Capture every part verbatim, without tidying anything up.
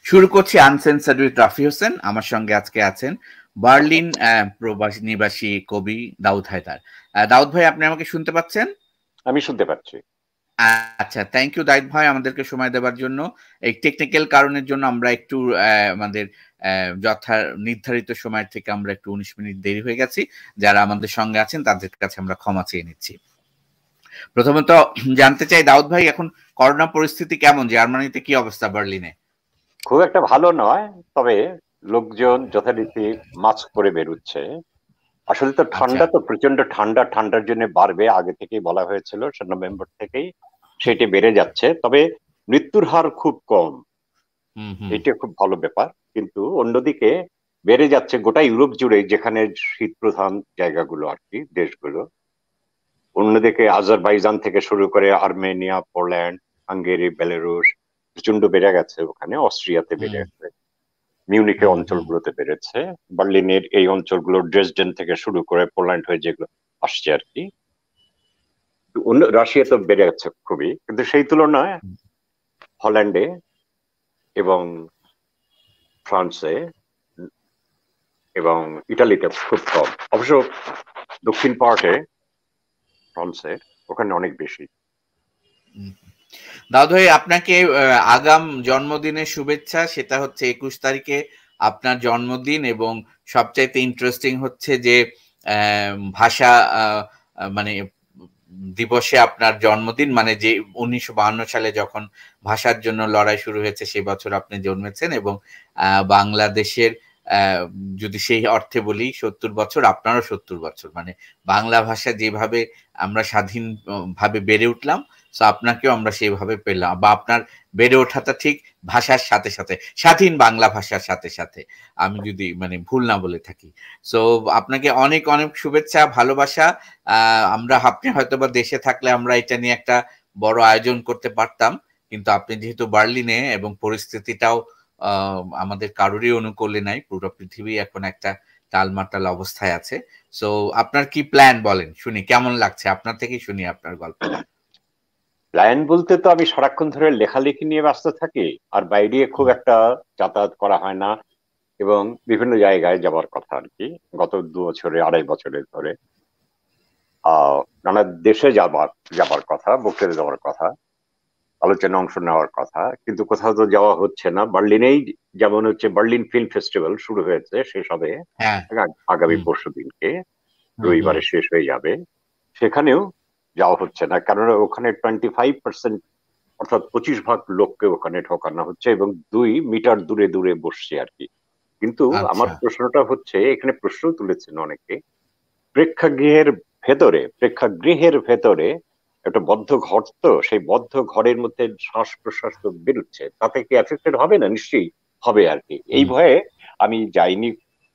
শুরু করছি আনসেন্সার্ড উইথ রাফি হোসেন। আমার সঙ্গে আজকে আছেন বার্লিন প্রবাসী নিবাসী কবি দাউদ হায়দার। দাউদ ভাই, আপনি আমাকে শুনতে পাচ্ছেন? আমি শুনতে পাচ্ছি। আচ্ছা, থ্যাংক ইউ দাউদ ভাই আমাদেরকে সময় দেওয়ার জন্য। এই টেকনিক্যাল কারণের জন্য আমরা একটু আমাদের যথা নির্ধারিত সময় থেকে আমরা একটু উনিশ মিনিট দেরি হয়ে গেছি। যারা আমাদের সঙ্গে আছেন তাদের কাছে আমরা ক্ষমা চেয়ে নিচ্ছি। প্রথমত জানতে চাই দাউদ ভাই, এখন করোনা পরিস্থিতি কেমন? জার্মানিতে কি অবস্থা? বার্লিনে খুব একটা ভালো নয়, তবে লোকজন যথারীতি মাস্ক পরে বেরোচ্ছে। আসলে তো ঠান্ডা, তো প্রচন্ড ঠান্ডা, ঠান্ডার জন্য বাড়বে, আগে থেকেই বলা হয়েছিল, নভেম্বর থেকেই সেটি বেড়ে যাচ্ছে। তবে মৃত্যুর হার খুব কম, এটা খুব ভালো ব্যাপার। কিন্তু অন্যদিকে বেড়ে যাচ্ছে গোটা ইউরোপ জুড়ে, যেখানে শীত প্রধান জায়গাগুলো আর কি, দেশগুলো। অন্যদিকে আজারবাইজান থেকে শুরু করে আর্মেনিয়া, পোল্যান্ড, হাঙ্গেরি, বেলারুশ প্রচন্ড বেড়ে গেছে, ওখানে অস্ট্রিয়াতে বেড়ে গেছে, মিউনিকের অঞ্চলগুলোতে বেড়েছে, বার্লিনের এই অঞ্চলগুলো, ড্রেসডেন থেকে শুরু করে পোল্যান্ড হয়ে যেগুলো আসছে আর কি। অন্য রাশিয়া তো বেড়ে গেছে খুবই, কিন্তু সেই তুলনায় হল্যান্ডে এবং ফ্রান্সে এবং ইটালিতে খুব কম। অবশ্য দক্ষিণ পার্টে ফ্রান্সে ওখানে অনেক বেশি। দাউদ ভাই, আপনাকে আগাম জন্মদিনের শুভেচ্ছা। সেটা হচ্ছে একুশ তারিখে আপনার জন্মদিন, এবং সবচাইতে ইন্টারেস্টিং হচ্ছে যে ভাষা মানে দিবসে আপনার জন্মদিন, মানে যে উনিশশো বাহান্ন সালে যখন ভাষার জন্য লড়াই শুরু হয়েছে সেই বছর আপনি জন্মেছেন, এবং বাংলাদেশের যদি সেই অর্থে বলি সত্তর বছর, আপনারও সত্তর বছর। মানে বাংলা ভাষা যেভাবে আমরা স্বাধীন ভাবে বেড়ে উঠলাম, তো আপনাকেও আমরা সেইভাবে পেলাম, বা আপনার বেড়ে ওঠাটা ঠিক ভাষার সাথে সাথে, স্বাধীন বাংলা ভাষার সাথে সাথে, আমি যদি মানে ভুল না বলে থাকি। সো আপনাকে অনেক অনেক শুভেচ্ছা, ভালোবাসা। আহ আমরা আপনি হয়তো বা দেশে থাকলে আমরা এটা নিয়ে একটা বড় আয়োজন করতে পারতাম, কিন্তু আপনি যেহেতু বার্লিনে, এবং পরিস্থিতিটাও আহ আমাদের কারোরই অনুকূলে নাই, পুরো পৃথিবী এখন একটা টালমাটাল অবস্থায় আছে। সো আপনার কি প্ল্যান বলেন শুনি, কেমন লাগছে আপনার থেকেই শুনি আপনার গল্প। প্ল্যান বলতে তো আমি সারাক্ষণ ধরে লেখালেখি নিয়ে ব্যস্ত থাকি, আর বাইরে খুব একটা যাতায়াত করা হয় না, এবং বিভিন্ন জায়গায় যাবার কথা আর কি। গত দু বছরে, আড়াই বছরের ধরে আহ নানা দেশে যাবার যাবার কথা, বক্তৃতা দেওয়ার কথা, আলোচনা অংশ নেওয়ার কথা, কিন্তু কোথাও তো যাওয়া হচ্ছে না। বার্লিনেই যেমন হচ্ছে বার্লিন ফিল্ম ফেস্টিভ্যাল শুরু হয়েছে, শেষ হবে আগামী পরশু দিনকে, রবিবারে শেষ হয়ে যাবে। সেখানেও যাওয়া হচ্ছে না, কারণ ওখানে টোয়েন্টি ফাইভ পার্সেন্ট অর্থাৎ পঁচিশ ভাগ লোককে ওখানে ঢোকানো হচ্ছে, এবং দুই মিটার দূরে দূরে বসছে আর কি। কিন্তু আমার প্রশ্নটা হচ্ছে, এখানে প্রশ্ন তুলেছেন অনেকে, প্রেক্ষাগৃহের ভেতরে প্রেক্ষাগৃহের ভেতরে একটা বদ্ধ ঘর, তো সেই বদ্ধ ঘরের মধ্যে শ্বাস প্রশ্বাস তো বেরোচ্ছে, তাতে কি এফেক্টেড হবে না? নিশ্চয়ই হবে আর কি। এই ভয়ে আমি যাইনি।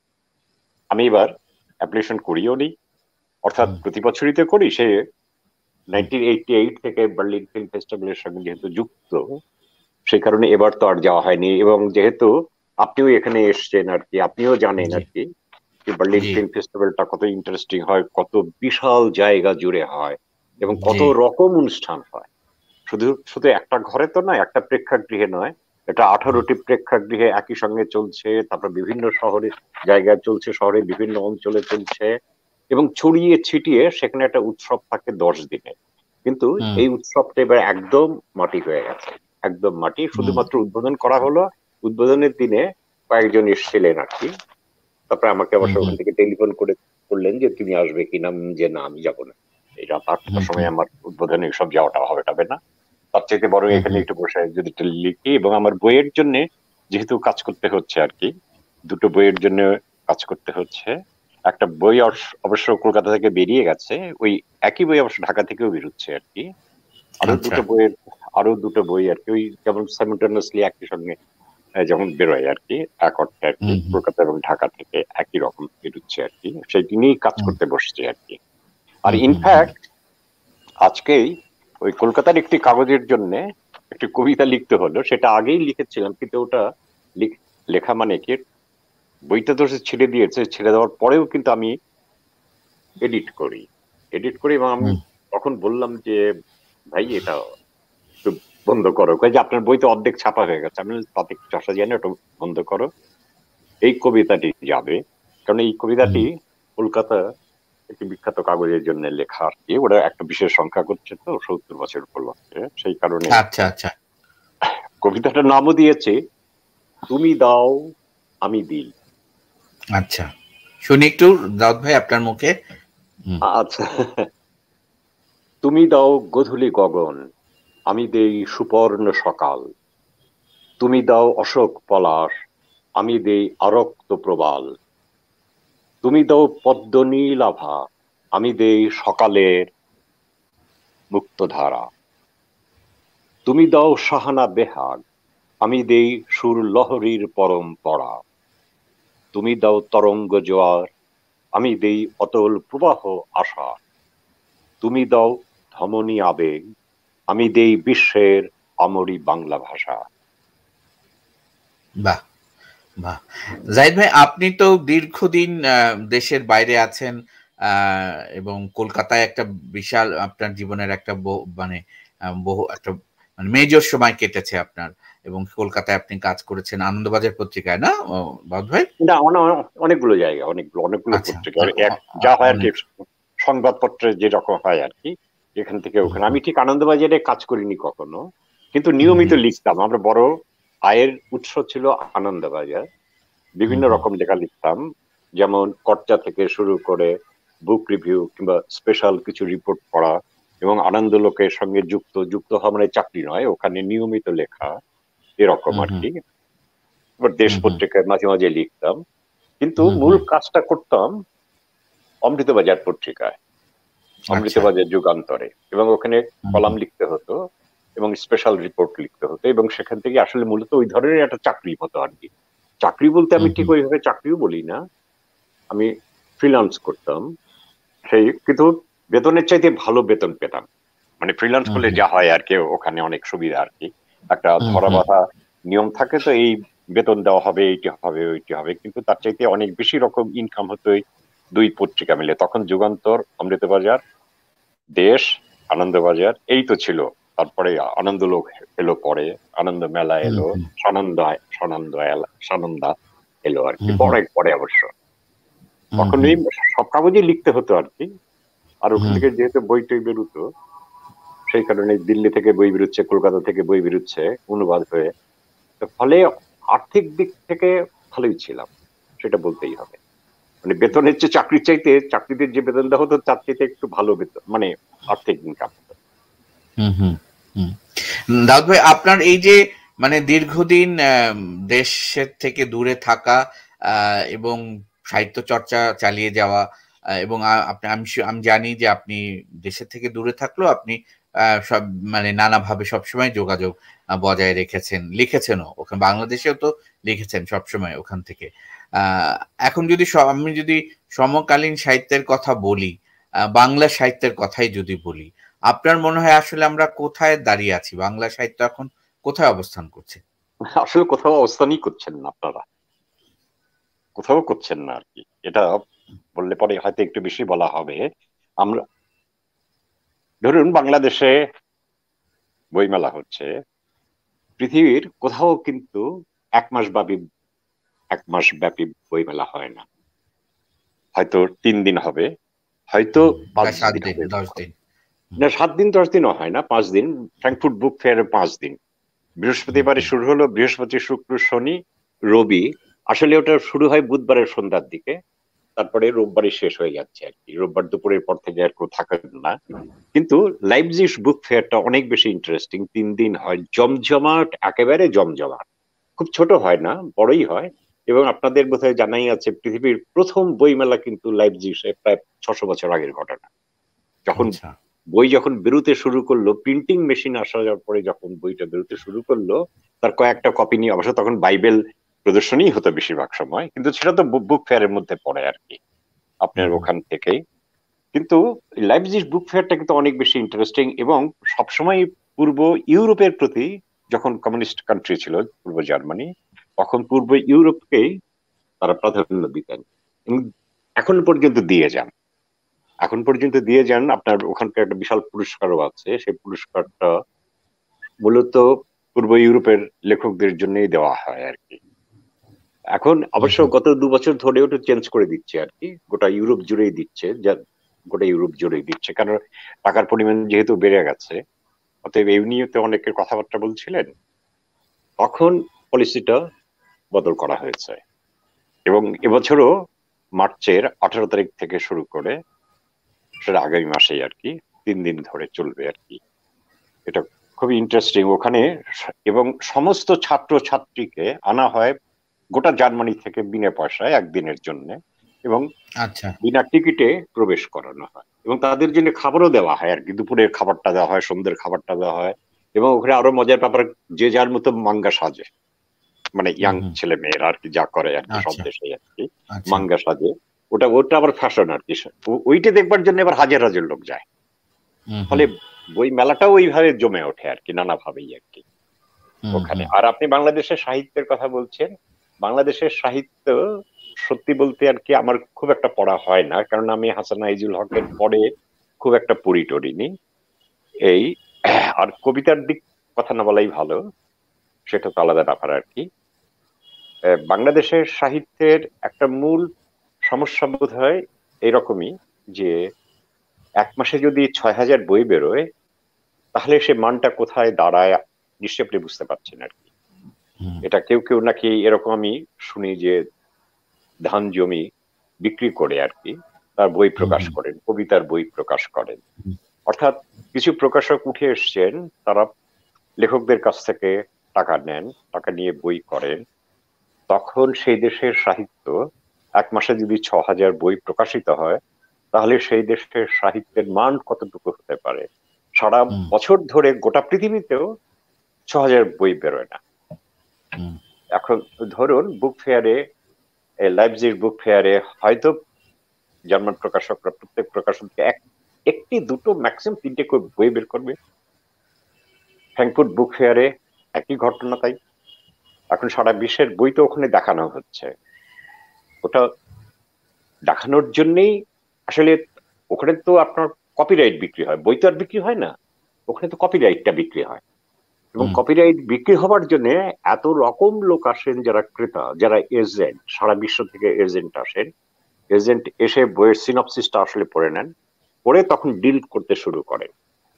আমি এবার অ্যাপ্লিকেশন করিও নি, অর্থাৎ প্রতি বছরই তো করি। সে নাইনটিন এইটি এইট থেকে বার্লিন ফিল্ম ফেস্টিভ্যালের সঙ্গে যেহেতু যুক্ত, সেই কারণে এবার তো আর যাওয়া হয়নি। এবং যেহেতু আপনিও এখানে এসছেন আর কি, আপনিও জানেন আর কি বার্লিন ফিল্ম ফেস্টিভ্যালটা কত ইন্টারেস্টিং হয়, কত বিশাল জায়গা জুড়ে হয়, এবং কত রকম অনুষ্ঠান হয়। শুধু শুধু একটা ঘরে তো নয়, একটা প্রেক্ষাগৃহে নয়, এটা আঠারোটি প্রেক্ষাগৃহে একই সঙ্গে চলছে, তারপর বিভিন্ন শহরে জায়গায় চলছে, শহরের বিভিন্ন অঞ্চলে চলছে, এবং ছড়িয়ে ছিটিয়ে সেখানে একটা উৎসব থাকে দশ দিনে। কিন্তু এই উৎসবটা এবার একদম মাটি হয়ে গেছে, একদম মাটি। শুধুমাত্র উদ্বোধন করা হলো, উদ্বোধনের দিনে কয়েকজন এসেছিলেন আর কি, তারপরে আমাকে অবশ্য ওখান থেকে টেলিফোন করে বললেন যে তুমি আসবে কিনা, যে না আমি যাবো না, এই রাত আটটার সময় আমার উদ্বোধনে সব যাওয়াটা হবে হবে না, তার চাইতে বড় এখানে একটু বসে যদি লিখি। এবং আমার বইয়ের জন্য যেহেতু কাজ করতে হচ্ছে আর কি, দুটো বইয়ের জন্য কাজ করতে হচ্ছে। একটা বই অবশ্য কলকাতা থেকে বেরিয়ে গেছে, ওই একই বই অবশ্য ঢাকা থেকেও বেরোচ্ছে আর কি। আরো দুটো বইয়ের আরো দুটো বই আর কি, ওই যেমন সাইমultaneously একই সঙ্গে যেমন বেরোয় আর কি, এক অর্থে আর কি, কলকাতা এবং ঢাকা থেকে একই রকম বেরোচ্ছে আর কি, সেইটি নিয়েই কাজ করতে বসছে আর কি। আর ইনফ্যাক্ট আজকেই ওই কলকাতার একটি কাগজের জন্য একটি কবিতা লিখতে হলো, সেটা আগেই লিখেছিলাম, কিন্তু ওটা লেখা মানে কি, বইটা তো ছেড়ে দিয়েছে, ছেড়ে দেওয়ার পরেও কিন্তু আমি এডিট করি এডিট করি এবং আমি তখন বললাম যে ভাই এটা একটু বন্ধ করো, কই যে আপনার বই তো অর্ধেক ছাপা হয়ে গেছে। আমি বললাম, তাতে কিছু আসা যায় না, ওটা বন্ধ করো। এই কবিতাটি যাবে, কারণ এই কবিতাটি কলকাতা একটি বিখ্যাত কাগজের জন্য লেখা আর কি। ওরা একটা বিশেষ সংখ্যা করছে তো সত্তর বছর উপলক্ষে, সেই কারণে আচ্ছা আচ্ছা কবিতাটার নামও দিয়েছে তুমি দাও আমি দিই। আচ্ছা, শুনি একটু দাউদ ভাই আপনার মুখে। হুম। আচ্ছা, তুমি দাও গধূলি গগন, আমি দেই সুপর্ণ সকাল। তুমি দাও অশোক পলাশ, আমি দেই আরক্ত প্রবাল। তুমি দাও পদ্ম নীল আভা, আমি দেই সকালের মুক্তধারা। তুমি দাও সাহানা বেহাগ, আমি দেই সুর লহরীর পরম্পরা। তুমি দাও তরঙ্গ জোয়ার, আমি দেই অতল প্রবাহ আশা। তুমি দাও ধমনী আবেগ, আমি দেই বিশ্বের আমরি বাংলা ভাষা। বাহ বাহ, জাহিদ ভাই আপনি তো দীর্ঘদিন আহ, দেশের বাইরে আছেন, আহ, এবং কলকাতায় একটা বিশাল আপনার জীবনের একটা বহু- মানে আহ, বহু একটা মানে মেজর সময় কেটেছে আপনার, এবং কলকাতায় আপনি কাজ করেছেন আনন্দবাজার পত্রিকায়, না ও, দাউদ ভাই? না, অনে- অনেকগুলো জায়গা, অনেকগুলো অনেকগুলো আচ্ছা, পত্রিকা, আ- আর এক অ- যা অ- হয় আর কি অনেক। সংবাদপত্রে যেরকম হয় আর কি, এখান থেকে হুম ওখানে। আমি হুম ঠিক আনন্দবাজারে কাজ করিনি কখনো, কিন্তু হুম নিয়মিত হুম লিখতাম। আমরা বড় আয়ের উৎস ছিল আনন্দবাজার। হুম বিভিন্ন হুম রকম লেখা লিখতাম, যেমন কর্তা থেকে শুরু করে বুক রিভিউ কিংবা স্পেশাল কিছু রিপোর্ট পড়া, এবং আনন্দ লোকের সঙ্গে যুক্ত যুক্ত হওয়া মানে চাকরি নয়, ওখানে নিয়মিত লেখা, এরকম হুম আর হুম কি। এবার দেশ হুম হুম পত্রিকায় মাঝে মাঝে লিখতাম, কিন্তু হুম মূল হুম। কাজটা করতাম অমৃতবাজার পত্রিকায়, আচ্ছা। অমৃতবাজার যুগান্তরে। এবং ওখানে হুম কলাম হুম লিখতে হতো এবং স্পেশাল রিপোর্ট লিখতে হতো, এবং সেখান থেকে আসলে মূলত ওই ধরনের একটা চাকরি হতো আর কি। চাকরি বলতে আমি হুম ঠিক হুম ওইভাবে চাকরিও বলি না, আমি ফ্রিল্যান্স করতাম। সেই কিন্তু বেতনের চাইতে ভালো বেতন পেতাম। মানে ফ্রিল্যান্স হুম করলে হুম যা হয় আর কি, ওখানে অনেক সুবিধা আর কি। একটা হুম ধরা হুম বাঁধা নিয়ম থাকে, তো এই বেতন দেওয়া হবে, এইটি হবে ওইটি হবে, কিন্তু তার চাইতে অনেক বেশি রকম ইনকাম হতো এই দুই পত্রিকা মিলে। তখন যুগান্তর, অমৃতবাজার, দেশ, আনন্দবাজার এই তো ছিল। তারপরে আনন্দলোক এলো পরে, আনন্দ মেলা হুম এলো, হুম সানন্দ সানন্দ এলা- সানন্দা এলো আর কি, হুম হুম পরে পরে অবশ্য। হুম তখন হুম এই সব কাগজে লিখতে হতো আর কি। আর ওখান হুম থেকে যেহেতু বই টই বেরোতো, সেই কারণে দিল্লি থেকে বই বেরোচ্ছে, কলকাতা থেকে বই বেরোচ্ছে অনুবাদ হয়ে। তো ফলে আর্থিক দিক থেকে ভালোই ছিলাম, সেটা বলতেই হবে। মানে বেতনের চেয়ে চাকরির চাইতে, চাকরিতে যে বেতন দেওয়া হতো তার চাইতে একটু ভালো বেতন, মানে আর্থিক ইনকাম হতো। হুম হুম হুম। দাউদ ভাই আপনার এই যে মানে দীর্ঘদিন আহ, দেশের থেকে দূরে থাকা, আহ, এবং সাহিত্য চর্চা চালিয়ে যাওয়া, আহ, এবং আ- আপনি আমি সু- আমি জানি যে আপনি দেশের থেকে দূরে থাকলেও আপনি আহ, সব মানে নানাভাবে সবসময় যোগাযোগ আহ, বজায় রেখেছেন, লিখেছেনও ওখানে, বাংলাদেশেও তো লিখেছেন সবসময় ওখান থেকে। আহ, এখন যদি স- আমি যদি সমকালীন সাহিত্যের কথা বলি, আহ, বাংলা সাহিত্যের কথাই যদি বলি, আপনার মনে হয় আসলে আমরা কোথায় দাঁড়িয়ে আছি, বাংলা সাহিত্য এখন কোথায় অবস্থান করছে? আসলে কোথাও অবস্থানই করছেন না আপনারা, কোথাও করছেন না আর কি। এটা বললে পরে হয়তো একটু বেশি বলা হবে। আমরা ধরুন বাংলাদেশে বইমেলা হচ্ছে, পৃথিবীর কোথাও কিন্তু এক মাস ব্যাপী এক মাস ব্যাপী বইমেলা হয় না। হয়তো তিন দিন হবে, হয়তো পাঁচ বা সাত দিন দিন হবে। দশ দিন হুম না, সাত দিন দশ দিনও হয় না, পাঁচ দিন। ফ্র্যাঙ্কফুর্ট বুক ফেয়ারে পাঁচ দিন। হুম বৃহস্পতিবারে হুম শুরু হলো, বৃহস্পতি শুক্র শনি রবি। আসলে ওটা শুরু হয় বুধবারের সন্ধ্যার দিকে, তারপরে রোববারই শেষ হয়ে যাচ্ছে আর কি। রোববার দুপুরের পর থেকে আর কেউ থাকেন না। কিন্তু লাইপজিগ বুক ফেয়ারটা অনেক বেশি ইন্টারেস্টিং, তিন দিন হয়, জমজমাট, একেবারে জমজমাট। খুব ছোট হয় না, বড়ই হয়। এবং আপনাদের বোধহয় জানাই আছে, পৃথিবীর প্রথম বইমেলা কিন্তু লাইপজিগে প্রায় ছশো বছর আগের ঘটনা। যখন আচ্ছা বই যখন বেরোতে শুরু করলো, প্রিন্টিং মেশিন আসা যাওয়ার পরে যখন বইটা বেরোতে শুরু করলো, তার কয়েকটা কপি নিয়ে, অবশ্য তখন বাইবেল প্রদর্শনী হতো বেশিরভাগ সময়, কিন্তু সেটা তো বুক ফেয়ারের মধ্যে পড়ে আর কি, হুম আপনার হুম ওখান থেকেই। কিন্তু লাইপজিগ বুক ফেয়ারটা কিন্তু অনেক বেশি ইন্টারেস্টিং, এবং সবসময় পূর্ব ইউরোপের প্রতি, যখন কমিউনিস্ট কান্ট্রি ছিল পূর্ব জার্মানি, তখন পূর্ব ইউরোপকেই তারা প্রাধান্য দিতেন, এবং এখন পর্যন্ত দিয়ে যান। এখন পর্যন্ত দিয়ে যান। আপনার ওখানকার একটা বিশাল পুরস্কারও আছে, সেই পুরস্কারটা মূলত পূর্ব ইউরোপের লেখকদের জন্যই দেওয়া হয় আর কি। এখন অবশ্য গত দু বছর ধরে ওটা চেঞ্জ করে দিচ্ছে আর কি, গোটা ইউরোপ জুড়েই দিচ্ছে, যা গোটা ইউরোপ জুড়েই দিচ্ছে, কারণ টাকার পরিমাণ যেহেতু বেড়ে গেছে। অতএব এই নিয়ে তো অনেকের কথাবার্তা বলছিলেন, তখন পলিসিটা বদল করা হয়েছে। এবং এবছরও মার্চের আঠারো তারিখ থেকে শুরু করে সেটা আগামী মাসেই আর কি তিন দিন ধরে চলবে আর কি। এটা খুবই ইন্টারেস্টিং ওখানে। এবং সমস্ত ছাত্র ছাত্রীকে আনা হয় গোটা জার্মানি থেকে বিনা পয়সায় একদিনের জন্য, এবং আচ্ছা বিনা টিকিটে প্রবেশ করানো হয়, এবং তাদের জন্য খাবারও দেওয়া হয় আর কি, দুপুরের খাবারটা দেওয়া হয়, সন্ধ্যের খাবারটা দেওয়া হয়। এবং ওখানে আরো মজার ব্যাপার, যে যার মতো মাঙ্গা সাজে, মানে ইয়াং ছেলে মেয়েরা আর কি যা করে আর কি সব আচ্ছা দেশে আর কি, আচ্ছা মাঙ্গা সাজে। ওটা ওটা আবার ফ্যাশন আর কি, ও- ওইটা দেখবার জন্য এবার হাজার হাজার লোক যায়। হুম ফলে হুম বই মেলাটাও ওইভাবে জমে ওঠে আর কি, নানাভাবেই আর কি হুম ওখানে। হুম আর আপনি বাংলাদেশের সাহিত্যের কথা বলছেন, বাংলাদেশের সাহিত্য সত্যি বলতে আর কি আমার খুব একটা পড়া হয় না, কারণ আমি হাসান আইজুল হকের পরে খুব একটা পড়ি টড়িনি এই। আর কবিতার দিক কথা না বলাই ভালো, সেটা তো আলাদা ব্যাপার আর কি। আহ, বাংলাদেশের সাহিত্যের একটা মূল সমস্যা বোধ হয় এরকমই, যে এক মাসে যদি ছয় হাজার বই বেরোয়, তাহলে সে মানটা কোথায় দাঁড়ায় নিশ্চয়ই আপনি বুঝতে পারছেন আর কি। হুম এটা কেউ কেউ নাকি এরকম আমি শুনি যে ধান জমি বিক্রি করে আর কি তার বই হুম প্রকাশ হুম করেন, কবিতার বই প্রকাশ করেন। হুম অর্থাৎ কিছু প্রকাশক উঠে এসছেন, তারা লেখকদের কাছ থেকে টাকা নেন, টাকা নিয়ে বই করেন। তখন সেই দেশের সাহিত্য, এক মাসে যদি ছ হাজার বই প্রকাশিত হয়, তাহলে সেই দেশের সাহিত্যের মান কতটুকু হতে পারে। সারা হুম বছর ধরে গোটা পৃথিবীতেও ছ হাজার বই বেরোয় না। হুম এখন ধরুন বুক ফেয়ারে, লাইপজিগ বুক ফেয়ারে হয়তো জার্মান প্রকাশকরা প্রত্যেক প্রকাশক থেকে এক একটি দুটো ম্যাক্সিমাম তিনটে করে বই বের করবে। ফ্র্যাঙ্কফুর্ট বুক ফেয়ারে একই ঘটনা তাই। এখন সারা বিশ্বের বই তো ওখানে দেখানো হচ্ছে। ওটা দেখানোর জন্যই আসলে ওখানে তো আপনার কপিরাইট বিক্রি হয়, বই তো আর বিক্রি হয় না, ওখানে তো কপিরাইটটা বিক্রি হয়। এবং হুম কপিরাইট বিক্রি হবার জন্য এত রকম লোক আসেন, যারা ক্রেতা, যারা এজেন্ট, সারা বিশ্ব থেকে এজেন্ট আসেন। এজেন্ট এসে বইয়ের সিনপসিসটা আসলে পড়ে নেন, পড়ে তখন ডিল করতে শুরু করেন।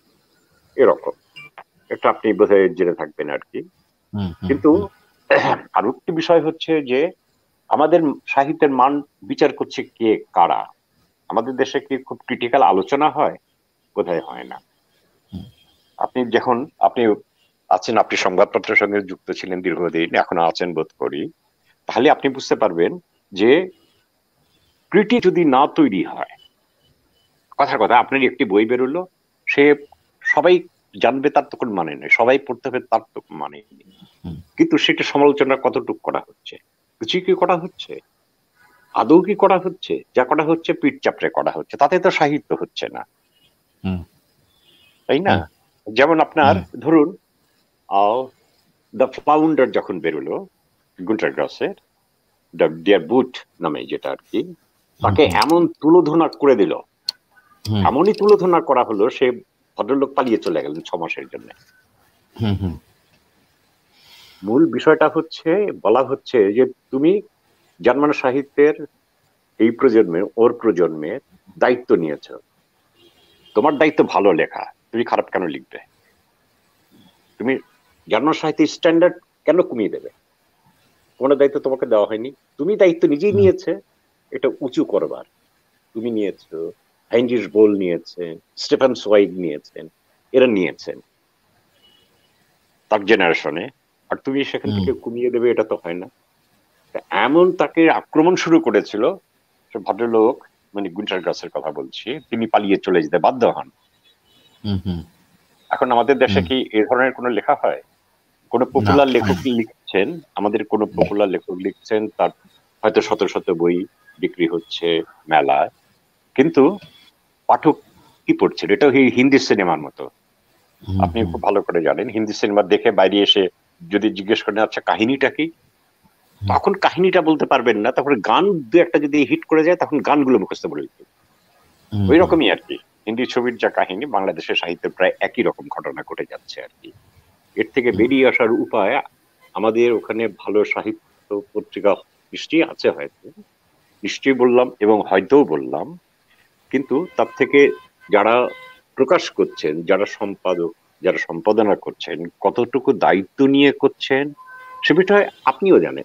এরকম একটা আপনি বোধহয় জেনে থাকবেন আর কি। হুম হুম কিন্তু হুম আরো একটি বিষয় হচ্ছে যে আমাদের সাহিত্যের মান বিচার করছে কে, কারা? আমাদের দেশে কি খুব ক্রিটিক্যাল আলোচনা হয়? বোধহয় হয় না। আপনি যখন আপনি আছেন, আপনি সংবাদপত্রের সঙ্গে যুক্ত ছিলেন দীর্ঘদিন, এখন আছেন বোধ করি, তাহলে আপনি বুঝতে পারবেন যে ক্রিটি যদি না তৈরি হয়, কথার কথা আপনার একটি বই বেরোলো, সে সবাই জানবে তার তো কোনো মানে নেই, সবাই পড়তে হবে তার তো মানে নেই। হুম কিন্তু সেটা সমালোচনা কতটুকু করা হচ্ছে, কিছুই কি করা হচ্ছে? আদৌ কি করা হচ্ছে? যা করা হচ্ছে পিঠ চাপড়ে করা হচ্ছে, তাতে তো সাহিত্য হচ্ছে না, হুম তাই না? হুম যেমন আপনার হুম ধরুন দ্য ফাউন্ডার যখন বেরোলো, গুন্টার গ্রাসের দ্য ডিয়ার বুট নামে, যেটা আর কি, হুম তাকে এমন তুলোধনা করে দিল, হুম এমনই তুলোধনা করা হলো, সে ভদ্রলোক পালিয়ে চলে গেলেন ছ মাসের জন্য। হুম হুম মূল বিষয়টা হচ্ছে, বলা হচ্ছে যে তুমি জার্মান সাহিত্যের এই প্রজন্মে, ওর প্রজন্মের দায়িত্ব নিয়েছ, তোমার দায়িত্ব ভালো লেখা, তুমি খারাপ কেন লিখবে? তুমি জার্মান সাহিত্যের স্ট্যান্ডার্ড কেন কমিয়ে দেবে? কোনো দায়িত্ব তোমাকে দেওয়া হয়নি, তুমি দায়িত্ব নিজেই হুম নিয়েছে এটা উঁচু করবার। তুমি নিয়েছো, হাইনরিশ বোল নিয়েছেন, স্টেফান সোয়াইগ নিয়েছেন, এরা নিয়েছেন তার জেনারেশনে, আর তুমি সেখান হুম থেকে কমিয়ে দেবে, এটা তো হয় না। তা এমন তাকে আক্রমণ শুরু করেছিল, সে ভদ্রলোক, মানে গুন্টার গ্রাসের কথা বলছি, তিনি পালিয়ে চলে যেতে বাধ্য হন। হুম হুম এখন আমাদের দেশে হুম কি এ ধরনের কোনো লেখা হয়? কোনো না পপুলার হয় লেখক না লিখছেন, আমাদের কোনো পপুলার লেখক লিখছেন, তার হয়তো শত শত বই বিক্রি হচ্ছে মেলায়, কিন্তু পাঠক কি পড়ছেন? এটাও এই হিন্দি সিনেমার মতো। হুম আপনি হুম খুব ভালো করে জানেন, হিন্দি সিনেমা দেখে বাইরে এসে যদি জিজ্ঞেস করেন আচ্ছা কাহিনীটা কি, হুম তখন কাহিনীটা বলতে পারবেন না, তারপরে গান দু একটা যদি হিট করে যায় তখন গানগুলো মুখস্থ বলে দিতে। হুম ওই হুম রকমই আর কি হিন্দি ছবির যা কাহিনী, বাংলাদেশের সাহিত্যে প্রায় একই রকম ঘটনা ঘটে যাচ্ছে আর কি। এর থেকে বেরিয়ে আসার উপায় আমাদের ওখানে ভালো সাহিত্য পত্রিকা নিশ্চয়ই আছে, হয়তো নিশ্চয়ই বললাম এবং হয়তোও বললাম, কিন্তু তার থেকে যারা প্রকাশ করছেন, যারা সম্পাদক, যারা সম্পাদনা করছেন, কতটুকু দায়িত্ব নিয়ে করছেন সে বিষয়ে আপনিও জানেন,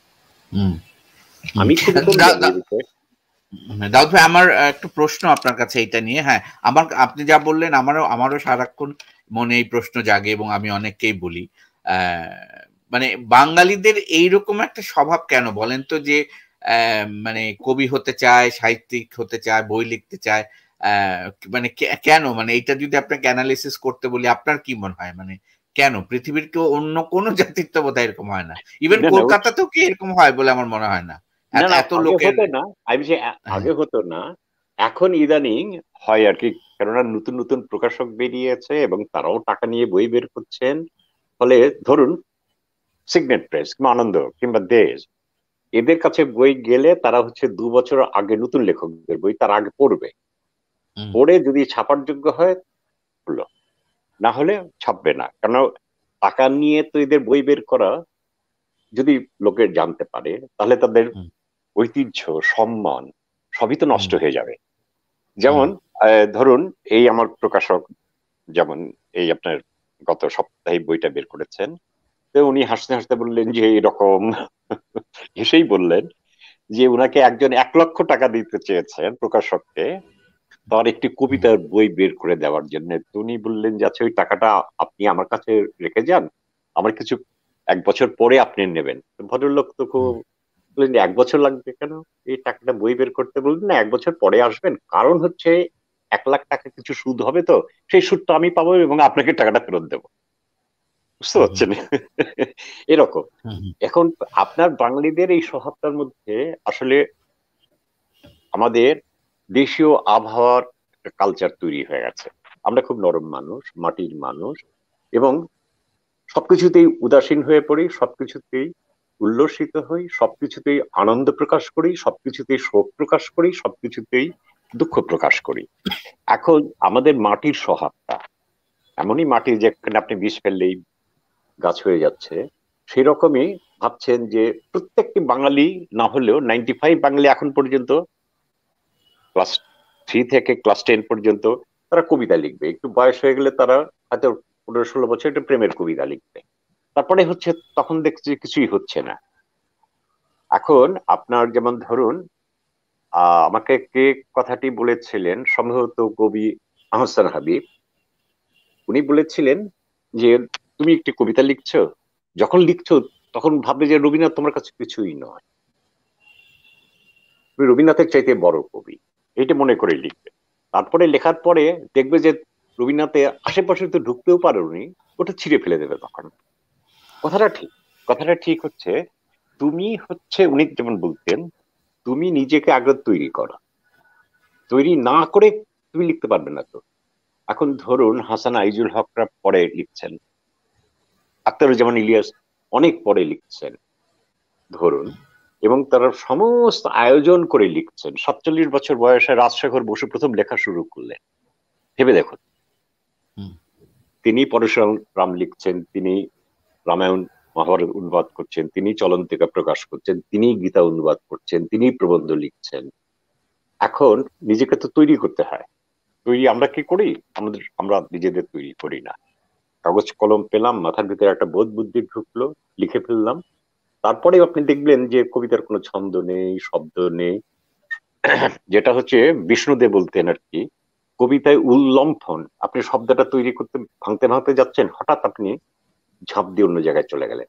আমি খুবই কম জানি এই বিষয়ে। দাউদ ভাই, আমার একটু প্রশ্ন আপনার কাছে এটা নিয়ে। হ্যাঁ, আমার আপনি যা বললেন আমারও আমারও সারাক্ষণ মনে এই প্রশ্ন জাগে এবং আমি অনেককেই বলি, মানে বাঙালিদের এইরকম একটা স্বভাব কেন বলেন তো, যে মানে কবি হতে চায়, সাহিত্যিক হতে চায়, বই লিখতে চায়, মানে কেন, মানে এটা যদি আপনাকে অ্যানালিসিস করতে বলি আপনার কি মনে হয়, মানে কেন? পৃথিবীর কেউ অন্য কোন জাতির তো বোধহয় এরকম হয় না, ইভেন কলকাতাতেও কি এরকম হয় বলে আমার মনে হয় না। না না, এত আগে লোকের হতো না, আমি যে আগে হতো না, এখন ইদানিং হয় আর কি, কেননা নতুন নতুন প্রকাশক বেরিয়েছে এবং তারাও টাকা নিয়ে বই বের করছেন। ফলে ধরুন সিগনেট প্রেস কিংবা আনন্দ কিংবা দেশ, এদের কাছে বই গেলে তারা হচ্ছে দু বছর আগে নতুন লেখকদের বই তার আগে পড়বে, পড়ে যদি ছাপার যোগ্য হয় হলো, না হলে ছাপবে না। কারণ টাকা নিয়ে তো এদের বই বের করা যদি লোকের জানতে পারে, তাহলে তাদের ঐতিহ্য, সম্মান সবই তো নষ্ট হয়ে যাবে। যেমন ধরুন এই আমার প্রকাশক, যেমন এই আপনার গত সপ্তাহে বইটা বের করেছেন, তো উনি হাসতে হাসতে বললেন যে এরকম, হেসেই বললেন যে উনাকে একজন এক লক্ষ টাকা দিতে চেয়েছেন প্রকাশককে তার একটি কবিতার বই বের করে দেওয়ার জন্য। তো উনি বললেন যে আচ্ছা ওই টাকাটা আপনি আমার কাছে রেখে যান, আমার কিছু এক বছর পরে আপনি নেবেন। ভদ্রলোক তো খুব বললেন যে এক বছর লাগবে কেন, এই টাকাটা বই বের করতে বলবেন না, এক বছর পরে আসবেন, কারণ হচ্ছে এক লাখ টাকা কিছু সুদ হবে, তো সেই সুদটা আমি পাবো এবং আপনাকে টাকাটা ফেরত দেবো। বুঝতে পারছেন? এরকম এখন আপনার বাঙালিদের এই স্বভাবটার মধ্যে আসলে আমাদের দেশীয় আবহাওয়ার কালচার তৈরি হয়ে গেছে। আমরা খুব নরম মানুষ, মাটির মানুষ, এবং সবকিছুতেই উদাসীন হয়ে পড়ি, সবকিছুতেই উল্লসিত হই, সবকিছুতেই আনন্দ প্রকাশ করি, সবকিছুতেই শোক প্রকাশ করি, সবকিছুতেই দুঃখ প্রকাশ করি। এখন আমাদের মাটির স্বভাবটা এমনই, মাটি যেখানে আপনি বিষ ফেললেই গাছ হয়ে যাচ্ছে, সেই রকমই ভাবছেন যে প্রত্যেকটি বাঙালি না হলেও নাইনটি ফাইভ বাঙালি এখন পর্যন্ত ক্লাস থ্রি থেকে ক্লাস টেন পর্যন্ত তারা কবিতা লিখবে, একটু বয়স হয়ে গেলে তারা হয়তো পনেরো ষোলো বছর একটা প্রেমের কবিতা লিখবে, তারপরে হচ্ছে তখন দেখছি কিছুই হচ্ছে না। এখন আপনার যেমন ধরুন আহ আমাকে কে কথাটি বলেছিলেন, সম্ভবত কবি আহসান হাবিব, উনি বলেছিলেন যে তুমি একটি কবিতা লিখছো, যখন লিখছো তখন ভাববে যে রবীন্দ্রনাথ তোমার কাছে কিছুই নয়, তুমি রবীন্দ্রনাথের চাইতে বড় কবি, এইটা মনে করে লিখবে। তারপরে লেখার পরে দেখবে যে রবীন্দ্রনাথের আশেপাশে তো ঢুকতেও পারোনি, ওটা ছিঁড়ে ফেলে দেবে তখন। কথাটা ঠিক, কথাটা ঠিক হচ্ছে তুমি হচ্ছে, উনি যেমন বলতেন তুমি নিজেকে আগে তৈরি করো, তৈরি না করে তুমি লিখতে পারবে না তো। এখন ধরুন হাসান আইজুল হকরা পরে লিখছেন, আখতারুজ্জামান ইলিয়াস অনেক পরে লিখছেন ধরুন, এবং তারা সমস্ত আয়োজন করে লিখছেন। সাতচল্লিশ বছর বয়সে রাজশেখর বসু প্রথম লেখা শুরু করলেন, ভেবে দেখুন। তিনি পরশুরাম রাম লিখছেন, তিনি রামায়ণ মহাভারত অনুবাদ করছেন, তিনি চলন্তিকা প্রকাশ করছেন, তিনি গীতা অনুবাদ করছেন, তিনি প্রবন্ধ লিখছেন। এখন নিজেকে তো তৈরি করতে হয়, তৈরি আমরা কি করি, আমাদের আমরা নিজেদের তৈরি করি না। কাগজ কলম পেলাম, মাথার ভিতরে একটা বোধ বুদ্ধি ঢুকলো, লিখে ফেললাম, তারপরে আপনি দেখবেন যে কবিতার কোনো ছন্দ নেই, শব্দ নেই। যেটা হচ্ছে বিষ্ণুদেব বলতেন আর কি, কবিতায় উল্লম্ফন, আপনি শব্দটা তৈরি করতে ভাঙতে ভাঙতে যাচ্ছেন, হঠাৎ আপনি ঝাঁপ দিয়ে অন্য জায়গায় চলে গেলেন।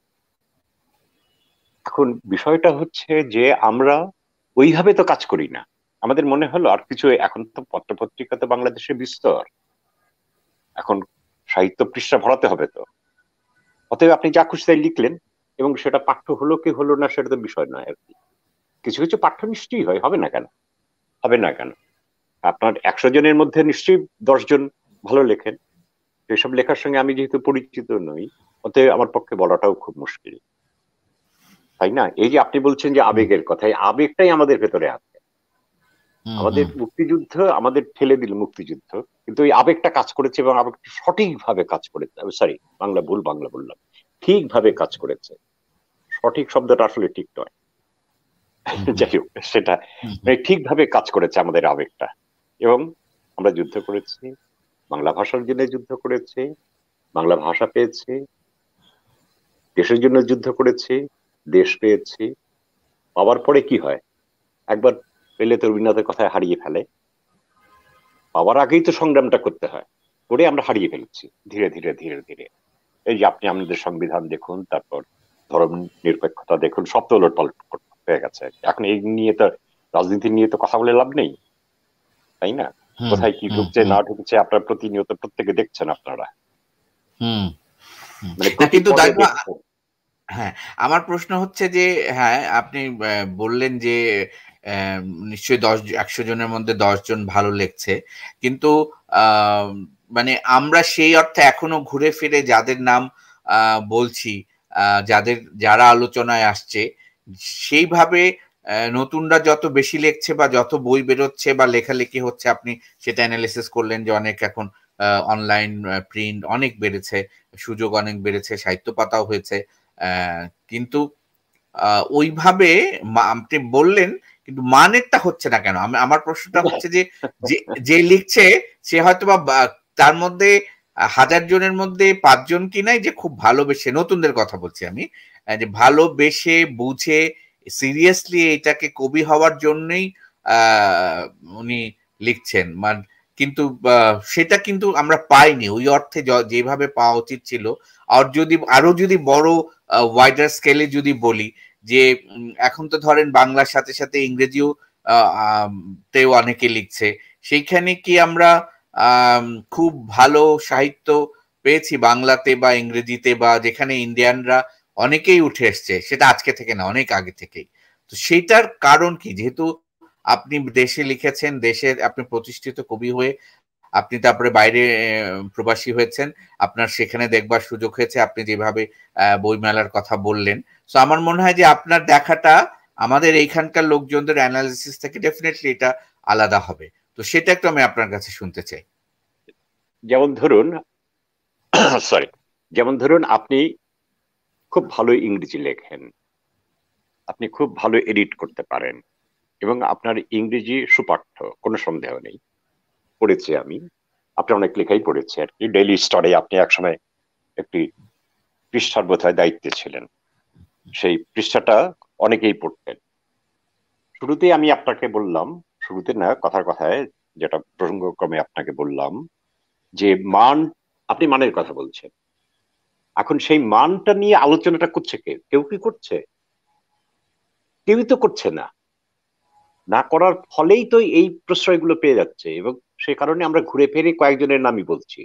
এখন বিষয়টা হচ্ছে যে আমরা ওইভাবে তো কাজ করি না, আমাদের মনে হলো আর কিছু, এখন তো পত্রপত্রিকা তো বাংলাদেশে বিস্তর, এখন সাহিত্য পৃষ্ঠা ভরাতে হবে তো, অতএব আপনি যা খুশি তাই লিখলেন এবং সেটা পাঠ্য হলো কি হলো না সেটা তো বিষয় নয় আর কি। কিছু কিছু পাঠ্য নিশ্চয়ই হয়, হবে না কেন, হবে না কেন? আপনার একশো জনের মধ্যে নিশ্চয়ই দশ জন ভালো লেখেন, সেসব লেখার সঙ্গে আমি যেহেতু পরিচিত নই, অতএব আমার পক্ষে বলাটাও খুব মুশকিল, তাই না? এই যে আপনি বলছেন যে আবেগের কথা, এই আবেগটাই আমাদের ভেতরে আছে, আমাদের মুক্তিযুদ্ধ আমাদের ঠেলে দিল মুক্তিযুদ্ধ, কিন্তু ওই আবেগটা কাজ করেছে এবং আবেগটা সঠিকভাবে কাজ করেছে। সরি, বাংলা ভুল, বাংলা বললাম, ঠিকভাবে কাজ করেছে। সঠিক শব্দটা আসলে ঠিক নয়, যাই হোক সেটা মানে ঠিকভাবে কাজ করেছে আমাদের আবেগটা। এবং আমরা যুদ্ধ করেছি, বাংলা ভাষার জন্য যুদ্ধ করেছি, বাংলা ভাষা পেয়েছি, দেশের জন্য যুদ্ধ করেছি, দেশ পেয়েছি। পাওয়ার পরে কি হয়, একবার পেলে তো রবীন্দ্রনাথের কথায় হারিয়ে ফেলে, পাওয়ার আগেই তো সংগ্রামটা করতে হয়, করে আমরা হারিয়ে ফেলছি ধীরে ধীরে ধীরে ধীরে। এই যে আপনি আমাদের সংবিধান দেখুন, তারপর ধর্ম নিরপেক্ষতা দেখুন, সব তো ওলটপালট হয়ে গেছে। এখন এই নিয়ে তো, রাজনীতি নিয়ে তো কথা বলে লাভ নেই, তাই না? কোথায় কি ঢুকছে না ঢুকছে আপনার প্রতিনিয়ত প্রত্যেকে দেখছেন আপনারা, মানে প্রতি কিন্তু পদে দেখছেন। হ্যাঁ, আমার প্রশ্ন হচ্ছে যে, হ্যাঁ আপনি বললেন যে নিশ্চয়ই দশ একশো জনের মধ্যে দশ জন ভালো লেগছে, কিন্তু মানে আমরা সেই অর্থে এখনো ঘুরে ফিরে যাদের নাম বলছি, যাদের যারা আলোচনায় আসছে, সেইভাবে নতুনরা যত বেশি লেখছে বা যত বই বেরোচ্ছে বা লেখালেখি হচ্ছে, আপনি সেটা অ্যানালিসিস করলেন যে অনেক এখন অনলাইন প্রিন্ট অনেক বেড়েছে, সুযোগ অনেক বেড়েছে, সাহিত্য পাতাও হয়েছে, কিন্তু ওইভাবে আপনি বললেন, কিন্তু মানেরটা হচ্ছে না কেন? আমার প্রশ্নটা হচ্ছে যে যে লিখছে সে হয়তো বা তার মধ্যে হাজার জনের মধ্যে পাঁচজন কি নাই যে খুব ভালোবেসে, নতুনদের কথা বলছি আমি, যে ভালোবেসে বুঝে সিরিয়াসলি এটাকে কবি হওয়ার জন্যই আহ উনি লিখছেন, মানে কিন্তু সেটা কিন্তু আমরা পাইনি ওই অর্থে যেভাবে পাওয়া উচিত ছিল। আর যদি আরো যদি বড় ওয়াইডার স্কেলে যদি বলি, যে এখন তো ধরেন বাংলার সাথে সাথে ইংরেজিও তেও অনেকে লিখছে, সেইখানে কি আমরা খুব ভালো সাহিত্য পেয়েছি বাংলাতে বা ইংরেজিতে, বা যেখানে ইন্ডিয়ানরা অনেকেই উঠে এসছে, সেটা আজকে থেকে না, অনেক আগে থেকেই। তো সেটার কারণ কি? যেহেতু আপনি দেশে লিখেছেন, দেশের আপনি প্রতিষ্ঠিত কবি হয়ে আপনি তারপরে বাইরে প্রবাসী হয়েছেন, আপনার সেখানে দেখবার সুযোগ হয়েছে, আপনি যেভাবে বইমেলার কথা বললেন, তো আমার মনে হয় যে আপনার দেখাটা আমাদের এইখানকার লোকজনদের অ্যানালিসিস থেকে ডেফিনেটলি এটা আলাদা হবে। তো সেটা একটু আমি আপনার কাছে শুনতে চাই। যেমন ধরুন, সরি, যেমন ধরুন আপনি খুব ভালো ইংরেজি লেখেন, আপনি খুব ভালো এডিট করতে পারেন, এবং আপনার ইংরেজি সুপাঠ্য, কোনো সন্দেহ নেই। পড়েছি আমি, আপনি অনেক লেখাই পড়েছি আর কি। ডেইলি স্টারে আপনি একসময় একটি পৃষ্ঠার বোধহয় দায়িত্বে ছিলেন, সেই পৃষ্ঠাটা অনেকেই পড়তেন। শুরুতেই আমি আপনাকে বললাম, শুরুতে না, কথার কথায় যেটা প্রসঙ্গক্রমে আপনাকে বললাম, যে মান, আপনি মানের কথা বলছেন, এখন সেই মানটা নিয়ে আলোচনাটা করছে কে? কেউ কি করছে? কেউই তো করছে না। না করার ফলেই তো এই প্রশ্রয়গুলো পেয়ে যাচ্ছে, এবং সে কারণে আমরা ঘুরে ফিরে কয়েকজনের নামই বলছি।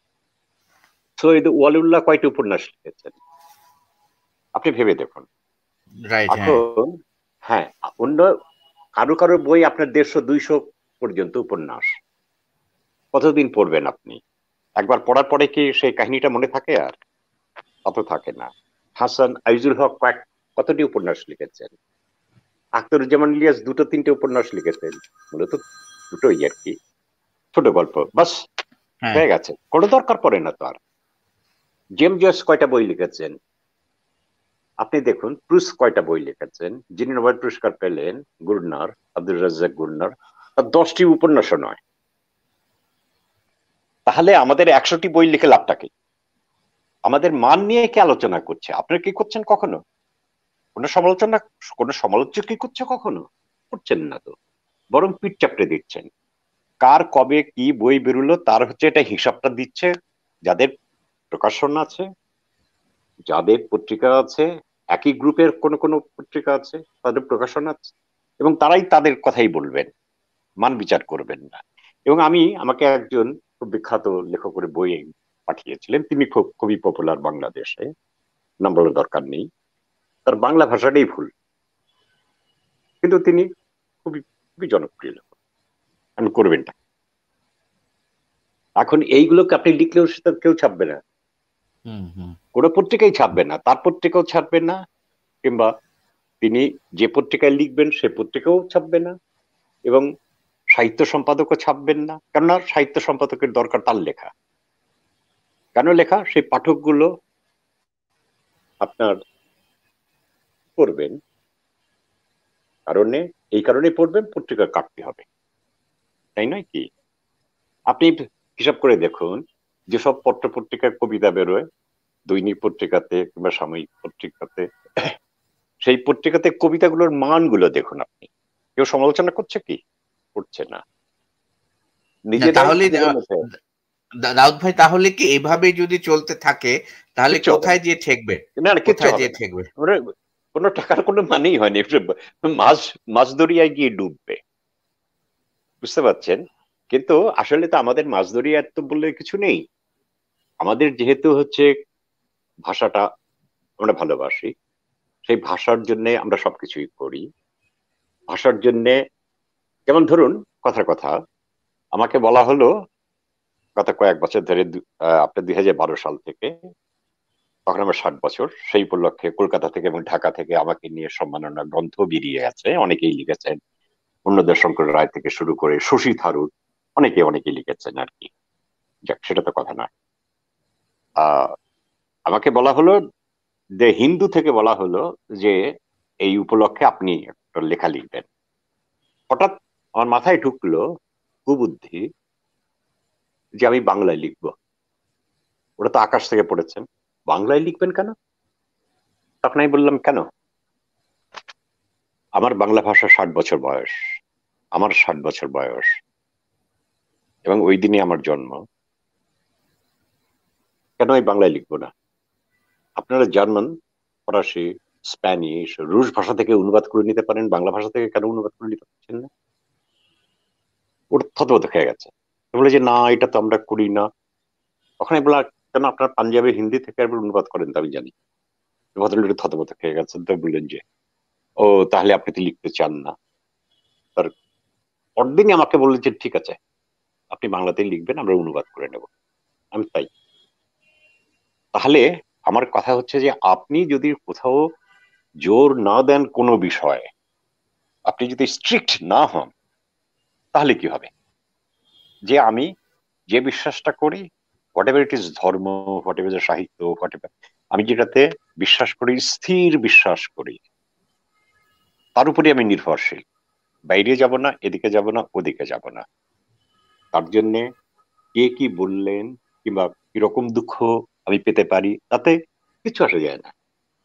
সৈয়দ ওয়ালিউল্লাহ কয়টি উপন্যাস লিখেছেন আপনি ভেবে দেখুন। এখন হ্যাঁ, অন্য কারো কারো বই আপনার দেড়শো দুইশো পর্যন্ত উপন্যাস, কতদিন পড়বেন আপনি? একবার পড়ার পরে কি সেই কাহিনীটা মনে থাকে? আর অত থাকে না। হাসান আইজুল হক কয়েক কতটি উপন্যাস লিখেছেন? আখতারুজ্জামান ইলিয়াস দুটো তিনটে উপন্যাস লিখেছেন, মূলত দুটোই আর কি, ছোট গল্প, বাস, হয়ে গেছে, কোনো দরকার পড়ে না তো আর। জেমস জয়েস কয়টা বই লিখেছেন আপনি দেখুন। প্রুস কয়টা বই লিখেছেন? যিনি নোবেল পুরস্কার পেলেন, গুরনার, আব্দুর রাজ্জাক গুরনার, তার দশটি উপন্যাসও নয়। তাহলে আমাদের একশোটি বই লিখে লাভটা কি? আমাদের মান নিয়ে কি আলোচনা করছে? আপনারা কি করছেন কখনো? কোন সমালোচনা, কোন সমালোচক কি করছে কখনো? করছেন না তো, বরং পিঠ চাপড়ে দিচ্ছেন। কার কবে কি বই বেরোলো তার হচ্ছে এটা হিসাবটা দিচ্ছে যাদের প্রকাশন আছে, যাদের পত্রিকা আছে, একই গ্রুপের কোন কোন পত্রিকা আছে, তাদের প্রকাশন আছে, এবং তারাই তাদের কথাই বলবেন, মান বিচার করবেন না। এবং আমি, আমাকে একজন খুব বিখ্যাত লেখকের বই পাঠিয়েছিলেন, তিনি খুব খুবই পপুলার বাংলাদেশে, নাম বলার দরকার নেই, তার বাংলা ভাষাটাই ভুল, কিন্তু তিনি খুবই খুবই জনপ্রিয় লেখক, আমি করবেন না। এখন এইগুলোকে আপনি লিখলেও সেটা কেউ ছাপবে না, কোনো পত্রিকাই ছাপবে না, তার পত্রিকাও ছাপবে না, কিংবা তিনি যে পত্রিকায় লিখবেন সে পত্রিকাও ছাপবে না, এবং সাহিত্য সম্পাদকও ছাপবেন না, কেননা সাহিত্য সম্পাদকের দরকার তার লেখা। কেন লেখা? সেই পাঠকগুলো আপনার পড়বেন, কারণে এই কারণে পড়বেন পত্রিকা কাটতে হবে, তাই নয় কি? আপনি হিসাব করে দেখুন, যেসব পত্র পত্রিকায় কবিতা বেরোয় দৈনিক পত্রিকাতে কিংবা সাময়িক পত্রিকাতে, সেই পত্রিকাতে কবিতাগুলোর মানগুলো দেখুন আপনি। কেউ সমালোচনা করছে কি? করছে না, না নিজেরাই তাহলে নিজেদের আহ, মধ্যে। দা- দাউদ ভাই, তাহলে কি এভাবে যদি চলতে থাকে তাহলে কিচ্ছু হবে না, কোথায় গিয়ে ঠেকবে? না না, কিচ্ছু কোথায় হবে গিয়ে না। ঠেকবে? ওরা কোনো টাকার কোনো মানেই হয়নি, মাছ মাছ দরিয়ায় গিয়ে ডুববে, বুঝতে পারছেন? কিন্তু আসলে তো আমাদের মাছ দরিয়ায় তো বললে কিছু নেই। আমাদের যেহেতু হচ্ছে ভাষাটা আমরা ভালোবাসি, সেই ভাষার জন্য আমরা সবকিছুই করি। ভাষার জন্য, যেমন ধরুন, কথার কথা, আমাকে বলা হলো গত কয়েক বছর ধরে, দু- আহ, আপনার দুই হাজার বারো সাল থেকে, তখন আমার ষাট বছর, সেই উপলক্ষে কলকাতা থেকে এবং ঢাকা থেকে আমাকে নিয়ে সম্মাননা গ্রন্থ বেরিয়ে আছে, অনেকেই লিখেছেন। অন্যদের শঙ্কর রায় থেকে শুরু করে শশী থারুর, অনেকে অনেকেই লিখেছেন আর কি। যাক, সেটা তো কথা না। আহ আমাকে বলা হলো যে, হিন্দু থেকে বলা হলো যে এই উপলক্ষে আপনি একটা লেখা লিখবেন। হঠাৎ আমার মাথায় ঢুকলো কুবুদ্ধি যে আমি বাংলায় লিখবো। ওটা তো আকাশ থেকে পড়েছেন, বাংলায় লিখবেন কেন? তখন আমি বললাম, কেন? আমার বাংলা ভাষা ষাট বছর বয়স, আমার ষাট বছর বয়স, এবং ওই দিনে আমার জন্ম। কেন আমি বাংলায় লিখবো না? আপনারা জার্মান, ফরাসি, স্প্যানিশ, রুশ ভাষা থেকে অনুবাদ করে নিতে পারেন, বাংলা ভাষা থেকে কেন অনুবাদ করে নিতে পারছেন না? ওটা থতমত খেয়ে গেছে। বলে যে, না, এটা তো আমরা করি না। ওখানে বলা, কেন আপনার পাঞ্জাবি হিন্দি থেকে একবার অনুবাদ করেন, তো আমি জানি। ভদ্রলোক থতমত খেয়ে গেছেন, তো বললেন যে, ও, তাহলে আপনি তো লিখতে চান না। তার পরদিনই আমাকে বললেন যে, ঠিক আছে, আপনি বাংলাতেই লিখবেন, আমরা অনুবাদ করে নেব। আমি তাই। তাহলে আমার কথা হচ্ছে যে, আপনি যদি কোথাও জোর না দেন কোনো বিষয়ে, আপনি যদি স্ট্রিক্ট না হন, তাহলে কি হবে? যে আমি যে বিশ্বাসটা করি, হোয়াট এভার ইট ইজ, ধর্ম, হোয়াট এভার সাহিত্য, হোয়াট এভার, আমি যেটাতে বিশ্বাস করি, স্থির বিশ্বাস করি, তার উপরে আমি নির্ভরশীল। বাইরে যাব না, এদিকে যাব না, ওদিকে যাব না। তার জন্য কে কি বললেন কিংবা কিরকম দুঃখ আমি পেতে পারি, তাতে কিছু আসে যায় না।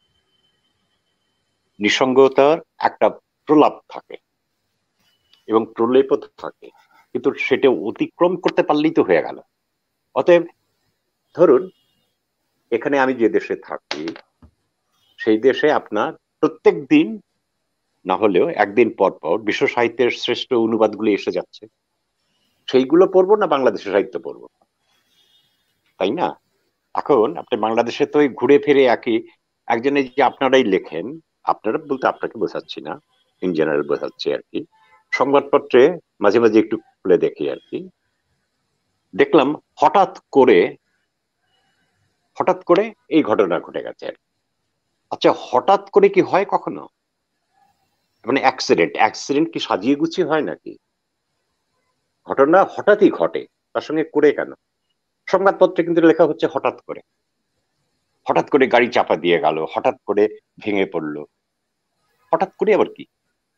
নিঃসঙ্গতার একটা প্রলাপ থাকে এবং প্রলেপও থাকে, কিন্তু সেটা অতিক্রম করতে পারলেই তো হয়ে গেল। অতএব ধরুন, এখানে আমি যে দেশে থাকি, সেই দেশে আপনার প্রত্যেক দিন না হলেও একদিন পর পর বিশ্ব সাহিত্যের শ্রেষ্ঠ অনুবাদগুলি এসে যাচ্ছে। সেইগুলো পড়বো না বাংলাদেশের সাহিত্য পড়বো, তাই না? এখন আপনি বাংলাদেশে তো ওই ঘুরে ফিরে একই, একজন, এই যে আপনারাই লেখেন, আপনারা বলতে আপনাকে বোঝাচ্ছি না, ইন জেনারেল বোঝাচ্ছি আর কি। সংবাদপত্রে মাঝে মাঝে একটু খুলে দেখি আর কি, দেখলাম হঠাৎ করে, হঠাৎ করে এই ঘটনা ঘটে গেছে আর কি। আচ্ছা, হঠাৎ করে কি হয় কখনো? মানে অ্যাক্সিডেন্ট, অ্যাক্সিডেন্ট কি সাজিয়ে গুছিয়ে হয় নাকি? ঘটনা হঠাৎই ঘটে, তার সঙ্গে করে কেন? সংবাদপত্রে কিন্তু লেখা হচ্ছে হঠাৎ করে, হঠাৎ করে গাড়ি চাপা দিয়ে গেল, হঠাৎ করে ভেঙে পড়লো। হঠাৎ করে আবার কি?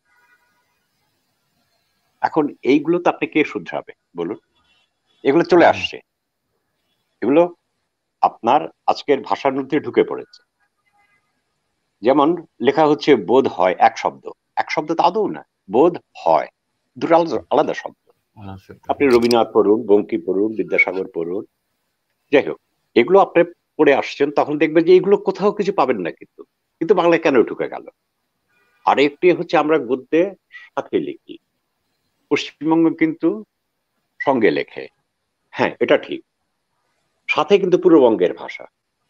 এখন এইগুলো তো আপনি কে শুধরাবে বলুন? এগুলো চলে হুম। আসছে, এগুলো আপনার আজকের ভাষার মধ্যে ঢুকে পড়েছে। যেমন লেখা হচ্ছে বোধ হয়, এক শব্দ, এক শব্দ তো আদৌ না, বোধ হয়, দুটো আলাদা আলাদা শব্দ। আপনি রবীন্দ্রনাথ পড়ুন, বঙ্কি পড়ুন, বিদ্যাসাগর পড়ুন, যাই হোক, এগুলো আপনি পড়ে আসছেন, তখন দেখবেন যে এগুলো কোথাও কিছু পাবেন না, কিন্তু কিন্তু বাংলায় কেন ঢুকে গেল? আরেকটি হচ্ছে, আমরা গদ্যে সাথে লিখি, পশ্চিমবঙ্গ কিন্তু সঙ্গে লেখে। হ্যাঁ, এটা ঠিক, সাথে কিন্তু পূর্ববঙ্গের ভাষা,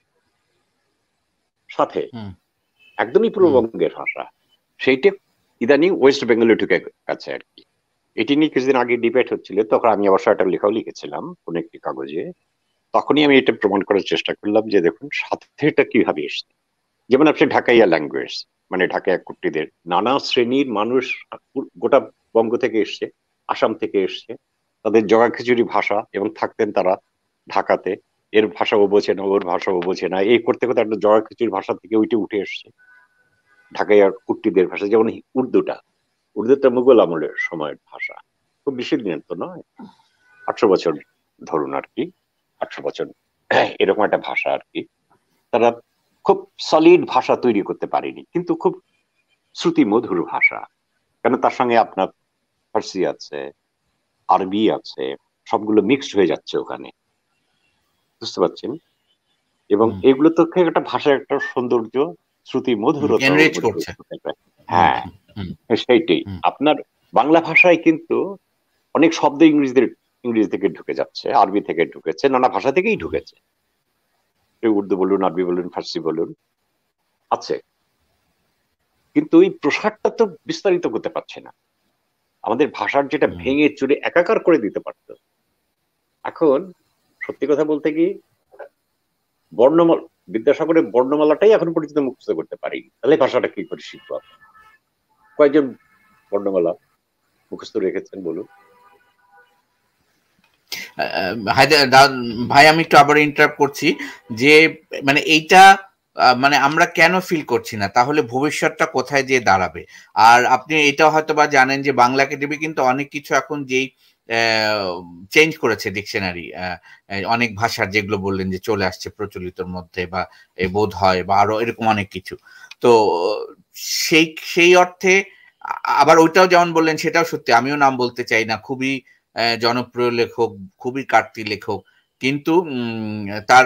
সাথে হুম। একদমই হুম। পূর্ববঙ্গের ভাষা। সেইটা ইদানিং ওয়েস্ট বেঙ্গলে ঢুকে গেছে আর কি। এটি নিয়ে কিছুদিন আগে ডিবেট হচ্ছিল, তখন আমি অবশ্য একটা লেখাও লিখেছিলাম কোন একটি কাগজে। তখনই আমি এটা প্রমাণ করার চেষ্টা করলাম যে, দেখুন সাথেটা কিভাবে এসছে। যেমন আপনি ঢাকাইয়া ল্যাঙ্গুয়েজ, মানে ঢাকাইয়া কুর্তিদের নানা শ্রেণীর মানুষ গোটা বঙ্গ থেকে এসছে, আসাম থেকে এসছে, তাদের জগা খিচুড়ি ভাষা, এবং থাকতেন তারা ঢাকাতে, এর ভাষাও বোঝে না, ওর ভাষাও বোঝে না, এই করতে করতে একটা জগা খিচুড়ির ভাষা থেকে ওইটি উঠে এসছে ঢাকাইয়া কুর্তিদের ভাষা। যেমন উর্দুটা, উর্দুটা মুঘল আমলের সময়ের ভাষা, খুব বেশি দিনের তো নয়, আটশো বছর ধরুন আর কি, আটশো বছর এরকম একটা ভাষা আর কি। তারা খুব সলিড ভাষা তৈরি করতে পারেনি, কিন্তু খুব শ্রুতি মধুর ভাষা, কেন তার সঙ্গে আপনার ফার্সি আছে, আরবি আছে, সবগুলো মিক্সড হয়ে যাচ্ছে ওখানে, বুঝতে পারছেন? এবং এগুলো তো একটা ভাষার একটা সৌন্দর্য, শ্রুতি মধুরতা ওর এনরিচ মধ্যে। করছে। হুম, হ্যাঁ, হুম, সেইটাই। হুম, আপনার বাংলা ভাষায় কিন্তু অনেক শব্দ ইংরেজিদের ইংরেজি থেকে ঢুকে যাচ্ছে, আরবি থেকে ঢুকেছে, নানা ভাষা থেকেই হুম। ঢুকেছে, উর্দু বলুন, আরবি বলুন, ফার্সি বলুন, আছে। কিন্তু এই প্রসারটা তো বিস্তারিত করতে পারছে না, আমাদের ভাষার যেটা হুম। ভেঙে চুরে একাকার করে দিতে পারতো। এখন সত্যি কথা বলতে কি, বর্ণমালা, বিদ্যাসাগরের বর্ণমালাটাই এখন পর্যন্ত মুখস্থ করতে পারিনি, তাহলে ভাষাটা কি করে শিখবো আমরা? কয়েকজন বর্ণমালা মুখস্থ রেখেছেন বলুন? আহ, হায়দার দা- ভাই আমি একটু আবার ইন্টারাপ্ট করছি যে মানে এইটা আহ, মানে আমরা কেন ফিল করছি না, তাহলে ভবিষ্যৎটা কোথায় যেয়ে দাঁড়াবে? আর আপনি এটা হয়তো বা জানেন যে বাংলা একাডেমি কিন্তু অনেক কিছু এখন যেই চেঞ্জ করেছে, ডিকশনারি অনেক ভাষার যেগুলো বললেন যে চলে আসছে প্রচলিতর মধ্যে, বা এ বোধ হয়, বা আরো এরকম অনেক কিছু। তো সেই সেই অর্থে আ- আবার ওইটাও যেমন বললেন সেটাও সত্যি, আমিও নাম বলতে চাই না, খুবই আহ, জনপ্রিয় লেখক, খুবই কাটতি লেখক, কিন্তু উম, তার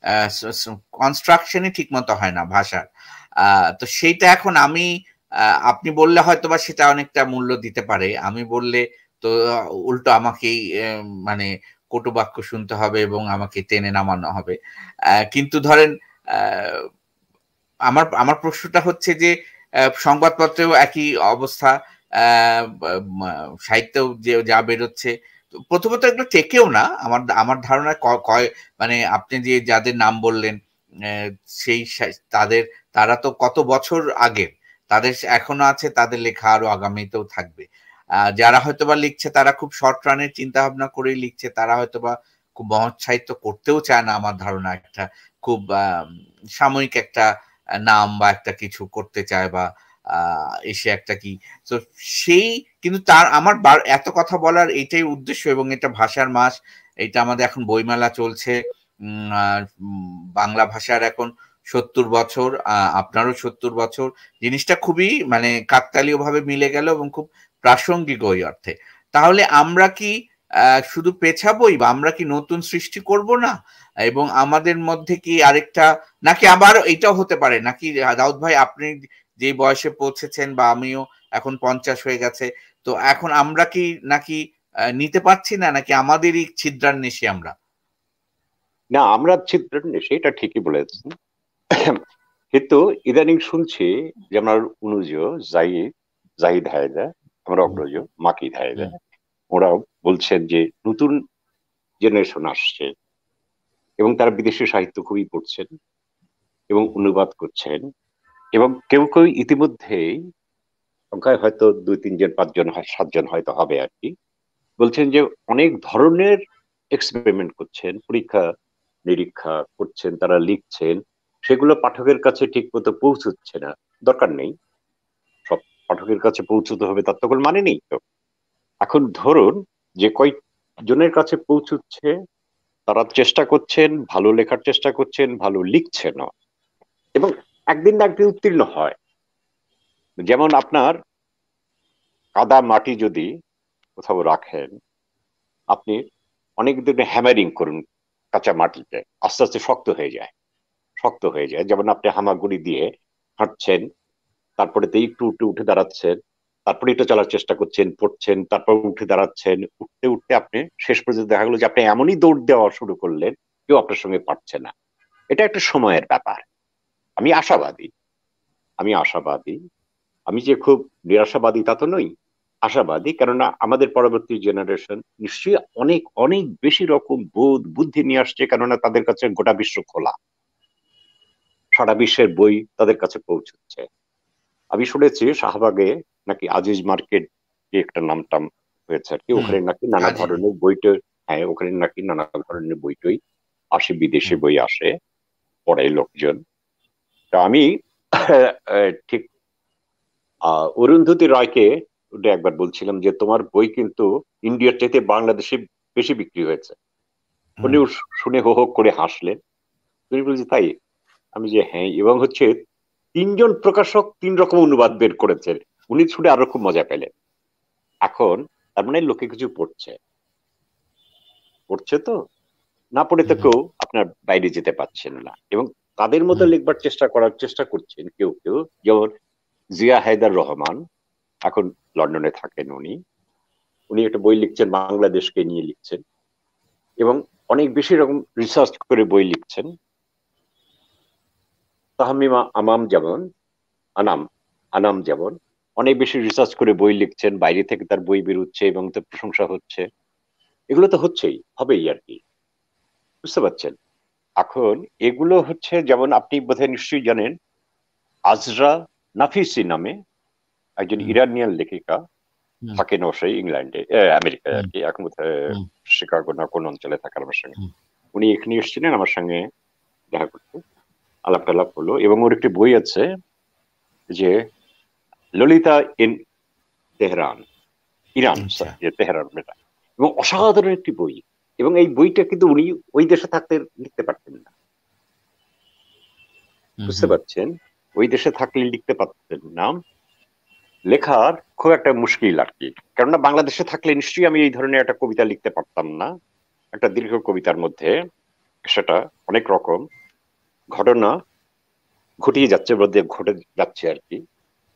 কনস্ট্রাকশনই ঠিক মতো হয় না ভাষার। আহ, তো সেইটা এখন আমি আহ, আপনি বললে হয়তো বা সেটা অনেকটা মূল্য দিতে পারে, আমি বললে তো আহ, উল্টো আমাকেই আহ, মানে কটু বাক্য শুনতে হবে এবং আমাকে টেনে নামানো হবে। আহ, কিন্তু ধরেন আহ, আমার আমার প্রশ্নটা হচ্ছে যে আহ, সংবাদপত্রেও একই অবস্থা, আহ, ব- সাহিত্যেও যে যা বেরোচ্ছে, তো প্রথমত এগুলো টেকেও না আমার আমার ধারণা, ক- কয় মানে আপনি যে যাদের নাম বললেন আহ, সেই সা- তাদের, তারা তো কত বছর আগের, তাদের এখনো আছে, তাদের লেখা আরো আগামীতেও থাকবে। আহ, যারা হয়তোবা লিখছে তারা খুব শর্ট রানের চিন্তা ভাবনা করেই লিখছে, তারা হয়তোবা খুব মহৎ সাহিত্য করতেও চায় না আমার ধারণা, একটা খুব আহ সাময়িক একটা নাম বা একটা কিছু করতে চায়, বা আহ, এসে একটা কি, তো সেই, কিন্তু তার আমার বার- এত কথা বলার এইটাই উদ্দেশ্য, এবং এটা ভাষার মাস, এটা আমাদের এখন বইমেলা চলছে, উম, আর, উম, বাংলা ভাষার এখন সত্তর বছর, আহ, আপনারও সত্তর বছর, জিনিসটা খুবই মানে কাকতালীয় ভাবে মিলে গেল এবং খুব প্রাসঙ্গিক ওই অর্থে। তাহলে আমরা কি আহ, শুধু পেছাবই, বা আমরা কি নতুন সৃষ্টি করব না? এবং আমাদের মধ্যে কি আরেকটা, নাকি আবার এটাও হতে পারে নাকি দাউদ ভাই, আপনি যে বয়সে পৌঁছেছেন বা আমিও এখন পঞ্চাশ হয়ে গেছে, তো এখন আমরা কি নাকি আহ, নিতে পারছি না, নাকি আমাদেরই ছিদ্রান্বেষী আমরা? না, আমরা ছিদ্র সেটা ঠিকই বলেছেন, কিন্তু ইদানিং শুনছি যে আমার অনুজ জাহিদ জাহিদ হায়দার, আমার হুম, অগ্রজ মাকিদ হুম, হায়দার, ওরা বলছেন যে নতুন জেনারেশন আসছে, এবং তারা বিদেশি সাহিত্য খুবই পড়ছেন এবং অনুবাদ করছেন, এবং কেউ কেউ ইতিমধ্যেই, সংখ্যায় হয়তো দুই তিনজন পাঁচজন হয় সাতজন হয়তো হবে আর কি, বলছেন যে অনেক ধরনের এক্সপেরিমেন্ট করছেন, পরীক্ষা নিরীক্ষা করছেন, তারা লিখছেন, সেগুলো পাঠকের কাছে ঠিক মতো পৌঁছচ্ছে না। দরকার নেই সব পাঠকের কাছে পৌঁছতে হবে, তার তো কোনো মানে নেই তো। এখন ধরুন যে কয়েকজনের কাছে পৌঁছচ্ছে, তারা চেষ্টা করছেন, ভালো লেখার চেষ্টা করছেন, ভালো লিখছেন, এবং একদিন না একদিন উত্তীর্ণ হয়। যেমন আপনার কাদা মাটি যদি কোথাও রাখেন, আপনি অনেক দিন হ্যামারিং করুন কাঁচা মাটিতে, আস্তে আস্তে শক্ত হয়ে যায়, শক্ত হয়ে যায়। যেমন আপনি হামাগুড়ি দিয়ে হাঁটছেন, তারপরে তো একটু উঠে উঠে দাঁড়াচ্ছেন, তারপরে একটু চলার চেষ্টা করছেন, পড়ছেন, তারপর উঠে দাঁড়াচ্ছেন, উঠতে উঠতে আপনি শেষ পর্যন্ত দেখা গেলো যে আপনি এমনই দৌড় দেওয়া শুরু করলেন, কেউ আপনার সঙ্গে পারছে না। এটা একটা সময়ের ব্যাপার। আমি আশাবাদী, আমি আশাবাদী আমি যে খুব নিরাশাবাদী তা তো নই, আশাবাদী, কেননা আমাদের পরবর্তী জেনারেশন নিশ্চয়ই অনেক অনেক বেশি রকম বোধ বুদ্ধি নিয়ে আসছে, কেননা তাদের কাছে গোটা বিশ্ব খোলা, সারা বিশ্বের বই তাদের কাছে পৌঁছচ্ছে। আমি শুনেছি শাহবাগে নাকি আজিজ মার্কেট, কি একটা নাম টাম হয়েছে আর কি। ওখানে নাকি নানা ধরনের বইটা, হ্যাঁ ওখানে নাকি নানা ধরনের বইটই আসে, বিদেশি বই আসে, পড়ে লোকজন। তা আমি ঠিক আহ অরুন্ধতী রায়কে ওটা একবার বলছিলাম যে তোমার বই কিন্তু ইন্ডিয়ার চাইতে বাংলাদেশে বেশি বিক্রি হয়েছে। উনি শুনে হো হো করে হাসলেন। তুমি বলছি তাই? আমি যে হ্যাঁ, এবং হচ্ছে তিনজন প্রকাশক তিন রকম অনুবাদ বের করেছেন। উনি শুনে আরো খুব মজা পেলেন। এখন তার মানে লোকে কিছু পড়ছে, পড়ছে তো, না পড়ে তো কেউ আপনার বাইরে যেতে পারছেন না, এবং তাদের মতো লিখবার চেষ্টা করার চেষ্টা করছেন কেউ কেউ। যেমন জিয়া হায়দার রহমান, এখন লন্ডনে থাকেন উনি। উনি একটা বই লিখছেন, বাংলাদেশকে নিয়ে লিখছেন, এবং অনেক বেশি রকম রিসার্চ করে বই লিখছেন। তাহমিমা আমাম যেমন, আনাম আনাম যেমন অনেক বেশি রিসার্চ করে বই লিখছেন, বাইরে থেকে তার বই বেরোচ্ছে এবং তার প্রশংসা হচ্ছে। এগুলো তো হচ্ছেই, হবেই আর কি, বুঝতে পারছেন? এখন এগুলো হচ্ছে, যেমন আপনি বোধহয় নিশ্চয়ই জানেন, আজরা নাফিসি নামে একজন ইরানিয়ান লেখিকা থাকেন অবশ্যই ইংল্যান্ডে, আমেরিকায় আর কি, এখন বোধহয় শিকাগো না কোন অঞ্চলে থাকার আমার সঙ্গে। উনি এখানে এসেছিলেন আমার সঙ্গে দেখা করতে, আলাপ টালাপ হলো, এবং ওর একটি বই আছে যে Lolita in Tehran, Iran, sorry Tehran বেটা, এবং অসাধারণ একটি বই। এবং এই বইটা কিন্তু উনি ওই দেশে থাকতে লিখতে পারতেন না, বুঝতে পারছেন? ওই দেশে থাকলে লিখতে পারতেন না, লেখার খুব একটা মুশকিল আর কি। কেননা বাংলাদেশে থাকলে নিশ্চয়ই আমি এই ধরনের একটা কবিতা লিখতে পারতাম না। একটা দীর্ঘ কবিতার মধ্যে সেটা অনেক রকম ঘটনা ঘটিয়ে যাচ্ছে, মধ্যে ঘটে যাচ্ছে আর কি।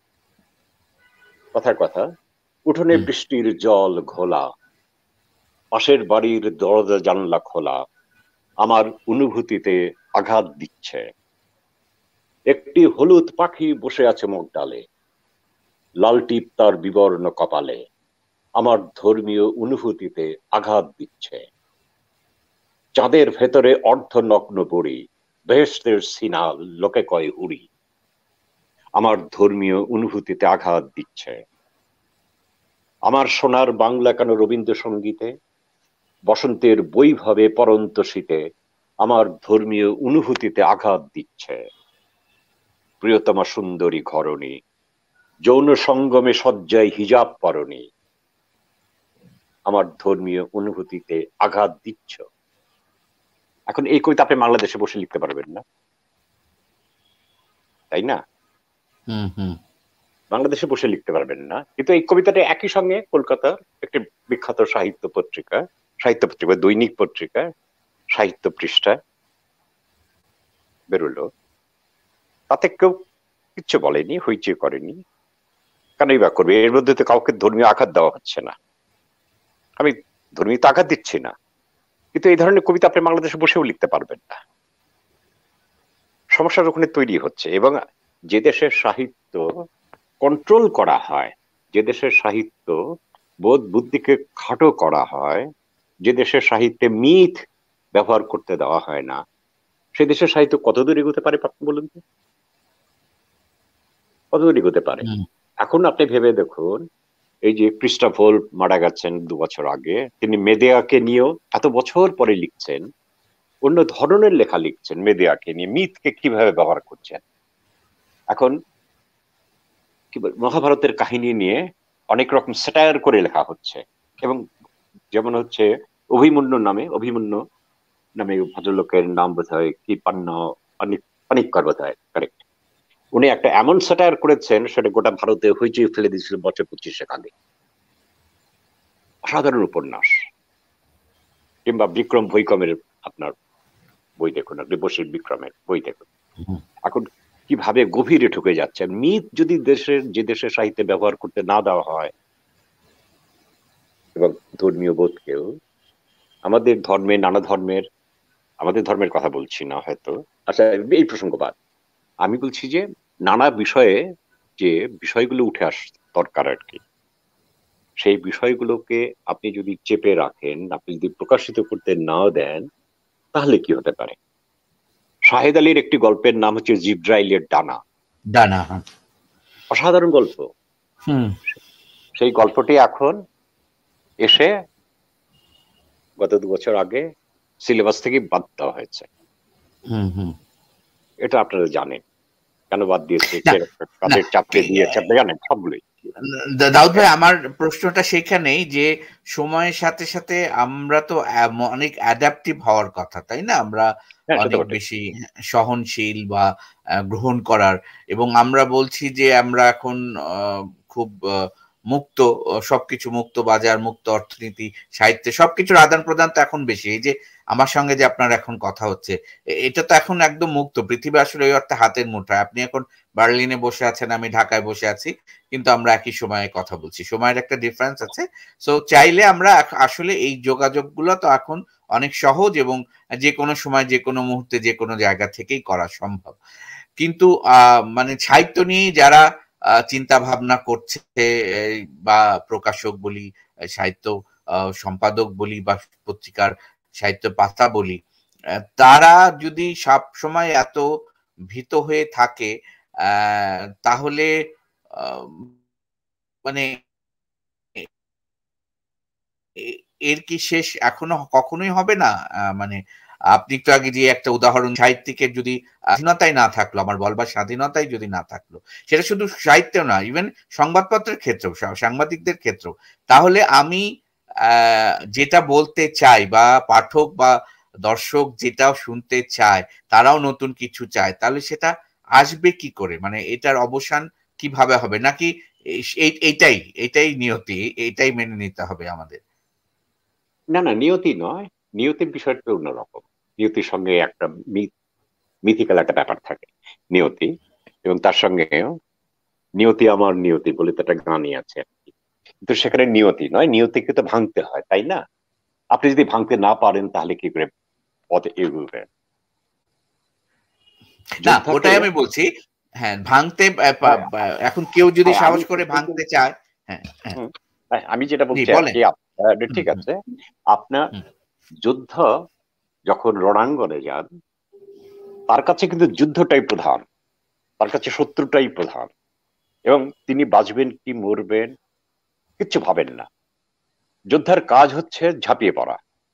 কথার কথা, উঠোনে বৃষ্টির জল ঘোলা, পাশের বাড়ির দরজা জানলা খোলা, আমার অনুভূতিতে আঘাত দিচ্ছে। একটি হলুদ পাখি বসে আছে মুখ ডালে, লাল টিপ তার বিবর্ণ কপালে, আমার ধর্মীয় অনুভূতিতে আঘাত দিচ্ছে। চাঁদের ভেতরে অর্ধনগ্ন বুড়ি, বেহেশতের সিনা লোকে কয় উড়ি, আমার ধর্মীয় অনুভূতিতে আঘাত দিচ্ছে। আমার সোনার বাংলা কেন রবীন্দ্রসঙ্গীতে, বসন্তের বৈভবে পরন্ত শীতে, আমার ধর্মীয় অনুভূতিতে আঘাত দিচ্ছে। প্রিয়তমা সুন্দরী ঘরণী, যৌন সঙ্গমে সজ্জায় হিজাব পরণী, আমার ধর্মীয় অনুভূতিতে আঘাত দিচ্ছ। এখন এই কবিতা আপনি বাংলাদেশে বসে লিখতে পারবেন না, তাই না? বাংলাদেশে বসে লিখতে পারবেন না, কিন্তু এই কবিতাটা একই সঙ্গে কলকাতার একটি বিখ্যাত সাহিত্য পত্রিকা, সাহিত্য পত্রিকা দৈনিক পত্রিকা সাহিত্য পৃষ্ঠায় বেরোলো। তাতে কেউ কিচ্ছু বলেনি, হইচই করেনি। কেনই বা করবে? এর মধ্যে তো কাউকে ধর্মীয় আঘাত দেওয়া হচ্ছে না, আমি ধর্মীয় আঘাত দিচ্ছি না, কিন্তু এই ধরনের কবিতা আপনি বাংলাদেশে বসেও লিখতে পারবেন না। সমস্যার ওখানে তৈরি হচ্ছে। এবং যে দেশের সাহিত্য কন্ট্রোল করা হয়, যে দেশের সাহিত্য বোধ বুদ্ধিকে খাটো করা হয়, যে দেশের সাহিত্যে মিথ ব্যবহার করতে দেওয়া হয় না, সে দেশের সাহিত্য কত দূর এগোতে পারে আপনি বলুন তো? কত দূর এগোতে পারে? এখন আপনি ভেবে দেখুন, এই যে ক্রিস্টোফার মারা গেছেন দু বছর আগে, তিনি মেদেয়াকে নিয়েও এত বছর পরে লিখছেন, অন্য ধরনের লেখা লিখছেন মেদেয়াকে নিয়ে, মিথকে কিভাবে ব্যবহার করছেন। এখন কি মহাভারতের কাহিনী নিয়ে অনেক রকম স্যাটায়ার করে লেখা হচ্ছে, এবং যেমন হচ্ছে অভিমন্যু নামে, অভিমন্যু নামে ভদ্রলোকের নাম বোধ হয় কি পান্না পানিক্কর বোধ হয়, কারেক্ট। উনি একটা এমন স্যাটায়ার করেছেন, সেটা গোটা ভারতে হইচই ফেলে দিয়েছিল বছর পঁচিশেক আগে। অসাধারণ উপন্যাস। কিংবা বিক্রম ভৈকমের আপনার বই দেখুন, আপনি বসির বিক্রমের বই দেখুন, এখন কিভাবে গভীরে ঢুকে যাচ্ছে। মিথ যদি দেশের, যে দেশের সাহিত্যে ব্যবহার করতে না দেওয়া হয়, এবং ধর্মীয় বোধকেও, আমাদের ধর্মে, নানা ধর্মের, আমাদের ধর্মের কথা বলছি না হয়তো, আচ্ছা এই প্রসঙ্গ বাদ, আমি বলছি যে নানা বিষয়ে যে বিষয়গুলো উঠে আস দরকার আর কি, সেই বিষয়গুলোকে আপনি যদি চেপে রাখেন, আপনি যদি প্রকাশিত করতে না দেন, তাহলে কি হতে পারে? শাহেদ আলীর একটি গল্পের নাম হচ্ছে জিব্রাইলের ডানা। ডানা, অসাধারণ গল্প। সেই গল্পটি এখন এসে গত দু বছর আগে সিলেবাস থেকে বাদ দেওয়া হয়েছে। হুম হুম এটা আপনারা জানেন কেন বাদ দিয়েছে, না কে না কাদের চাপে দিয়েছে, আপনি জানেন সবগুলোই। দা- দাউদ ভাই, আমার প্রশ্নটা সেখানেই যে সময়ের সাথে সাথে আমরা তো আ- অনেক অ্যাডাপটিভ হওয়ার কথা, তাই না? আমরা হ্যাঁ সেটা অনেক বটে। বেশি সহনশীল বা আহ, গ্রহণ করার, এবং আমরা বলছি যে আমরা এখন আহ, খুব আহ, মুক্ত, আহ, সবকিছু মুক্ত বাজার, মুক্ত অর্থনীতি, সাহিত্যে সবকিছুর আদান প্রদান তো এখন বেশি। এই যে আমার সঙ্গে যে আপনার এখন কথা হচ্ছে, এ- এটা তো এখন একদম মুক্ত পৃথিবী, আসলে ওই অর্থে হাতের মুঠোয়। আপনি এখন বার্লিনে বসে আছেন, আমি ঢাকায় বসে আছি, কিন্তু আমরা একই সময়ে কথা বলছি। সময়ের একটা ডিফারেন্স আছে। সো চাইলে আমরা এখ- আসলে এই যোগাযোগগুলো তো এখন অনেক সহজ, এবং যে কোনো সময় যে কোনো মুহূর্তে যে কোনো জায়গা থেকেই করা সম্ভব। কিন্তু আহ মানে সাহিত্য নিয়ে যারা আহ, চিন্তা ভাবনা করছে, এই, বা প্রকাশক বলি, সাহিত্য আহ, সম্পাদক বলি, বা পত্রিকার সাহিত্য পাতা বলি, আহ, তারা যদি সব সময় এত ভীত হয়ে থাকে, আহ, তাহলে আহ, মানে এ- এর কি শেষ এখনো কখনোই হবে না? আহ, মানে আপনি একটু আগে যে একটা উদাহরণ, সাহিত্যিকের যদি স্বাধীনতাই না থাকলো, আমার বলবার স্বাধীনতাই যদি না থাকলো, সেটা শুধু সাহিত্যেও না, ইভেন সংবাদপত্রের ক্ষেত্রেও, সা- সাংবাদিকদের ক্ষেত্রেও, তাহলে আমি আহ, যেটা বলতে চাই, বা পাঠক বা দর্শক যেটা শুনতে চায়, তারাও নতুন কিছু চায়, তাহলে সেটা আসবে কি করে? মানে এটার অবসান কিভাবে হবে? নাকি এই- এই- এইটাই এইটাই নিয়তি, এইটাই মেনে নিতে হবে আমাদের? না না, নিয়তি নয়, নিয়তির বিষয়টা তো অন্যরকম। নিয়তির সঙ্গে একটা মিথিক্যাল একটা ব্যাপার থাকে, নিয়তি। এবং তার সঙ্গে নিয়তি আমার নিয়তি বলে তো একটা গানই আছে আর কি। কিন্তু সেখানে নিয়তি নয়, নিয়তিকে তো ভাঙতে হয়, তাই না? আপনি যদি ভাঙতে না পারেন তাহলে কি করে পথে এগোবেন? না, যোদ্ধাকে। ওটাই আমি বলছি। হ্যাঁ, ভাঙতে আহ, হ্যাঁ পা- পা- এখন কেউ যদি হ্যাঁ, আমি সাহস করে সেটাই ভাঙতে বলছি। চায়। হ্যাঁ হ্যাঁ, হুম, হ্যাঁ, আমি যেটা জি বলছি আর বলেন। কি, আপ- আহ, হুম ঠিক হুম আছে। আপনার হুম যুদ্ধ যখন রণাঙ্গনে যান, তার কাছে কিন্তু যুদ্ধটাই প্রধান, তার কাছে শত্রুটাই প্রধান। এবং তিনি বাঁচবেন কি মরবেন কিচ্ছু ভাবেন না। যোদ্ধার কাজ হচ্ছে ঝাঁপিয়ে পড়া।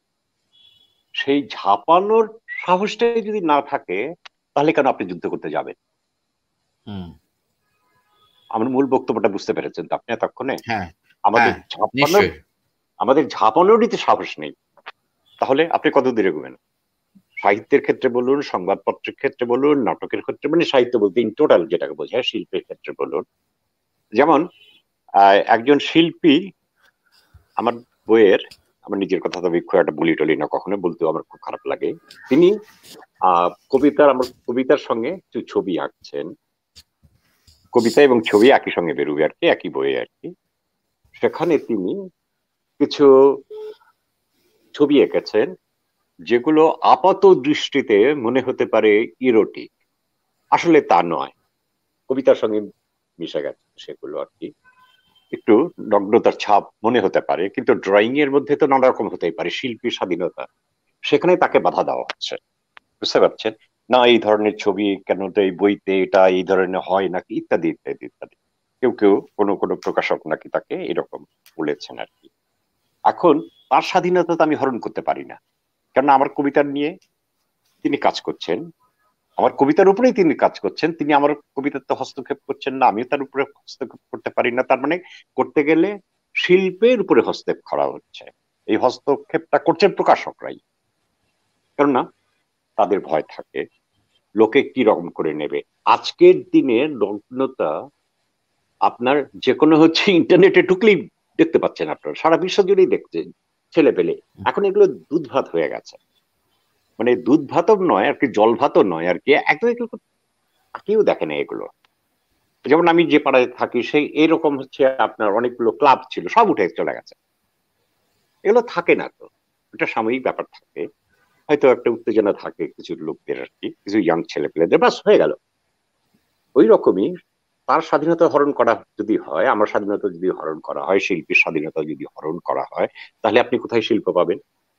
সেই ঝাঁপানোর সাহসটাই যদি না থাকে, তাহলে কেন আপনি যুদ্ধ করতে যাবেন? হুম, আমার মূল বক্তব্যটা বুঝতে পেরেছেন তো আপনি এতক্ষণে? হ্যাঁ আমাদের হ্যাঁ, ঝাঁপানোর, নিশ্চয়ই। আমাদের ঝাঁপানোরই তো সাহস নেই। তাহলে আপনি কত দূরে এগোবেন? সাহিত্যের ক্ষেত্রে বলুন, সংবাদপত্রের ক্ষেত্রে বলুন, নাটকের ক্ষেত্রে, মানে সাহিত্য বলতে ইন টোটাল যেটাকে বোঝায়, শিল্পের ক্ষেত্রে বলুন। যেমন আহ, একজন শিল্পী, আমার বইয়ের, আমার নিজের কথা তো আমি খুব একটা বলি টলি না কখনো, বলতেও আমার খুব খারাপ লাগে। তিনি আহ কবিতার, আমার কবিতার সঙ্গে কিছু ছবি আঁকছেন। কবিতা এবং ছবি একই সঙ্গে বেরোবে আর কি, একই বইয়ে আর কি। সেখানে তিনি কিছু ছবি এঁকেছেন যেগুলো আপাত দৃষ্টিতে মনে হতে পারে ইরোটিক, আসলে তা নয়। কবিতার সঙ্গে মিশে গেছে সেগুলো আর কি। একটু নগ্নতার ছাপ মনে হতে পারে, কিন্তু ড্রয়িং এর মধ্যে তো নানা রকম হতেই পারে, শিল্পীর স্বাধীনতা। সেখানে তাকে বাধা দেওয়া হচ্ছে, বুঝতে পারছেন? না এই ধরনের ছবি কেন, তো এই বইতে এটা এই ধরনের হয় নাকি, ইত্যাদি ইত্যাদি ইত্যাদি। কেউ কেউ কোনো কোনো প্রকাশক নাকি তাকে এরকম বলেছেন আর কি। এখন তার স্বাধীনতা তো আমি হরণ করতে পারি না, কারণ আমার কবিতা নিয়ে তিনি কাজ করছেন, আমার কবিতার উপরেই তিনি কাজ করছেন। তিনি আমার কবিতাতে হস্তক্ষেপ করছেন না, আমিও তার উপরে হস্তক্ষেপ করতে পারি না। তার মানে করতে গেলে শিল্পের উপরে হস্তক্ষেপ করা হচ্ছে। এই হস্তক্ষেপটা করছেন প্রকাশকরাই, কেননা তাদের ভয় থাকে লোকে কি রকম করে নেবে। আজকের দিনে নগ্নতা আপনার যে কোনো হচ্ছে ইন্টারনেটে ঢুকলেই দেখতে পাচ্ছেন, আপনারা সারা বিশ্ব জুড়েই দেখছেন ছেলে পেলে। এখন এগুলো দুধ ভাত হয়ে গেছে, মানে দুধ ভাতও নয় আর কি, জল ভাতও নয় আর কি, একদম এগুলো কেউ দেখে না এগুলো। যেমন আমি যে পাড়ায় থাকি সেই এরকম হচ্ছে আপনার অনেকগুলো ক্লাব ছিল, সব উঠে চলে গেছে। এগুলো থাকে না তো, এটা সাময়িক ব্যাপার থাকে, হয়তো একটা উত্তেজনা থাকে কিছু লোকদের আর কি, কিছু ইয়াং ছেলে পেলেদের, বাস হয়ে গেল। ওই রকমই তার স্বাধীনতা হরণ করা যদি হয়, আমার স্বাধীনতা যদি হরণ করা হয়, শিল্পীর স্বাধীনতা যদি হরণ করা হয়, তাহলে আপনি কোথায় শিল্প পাবেন?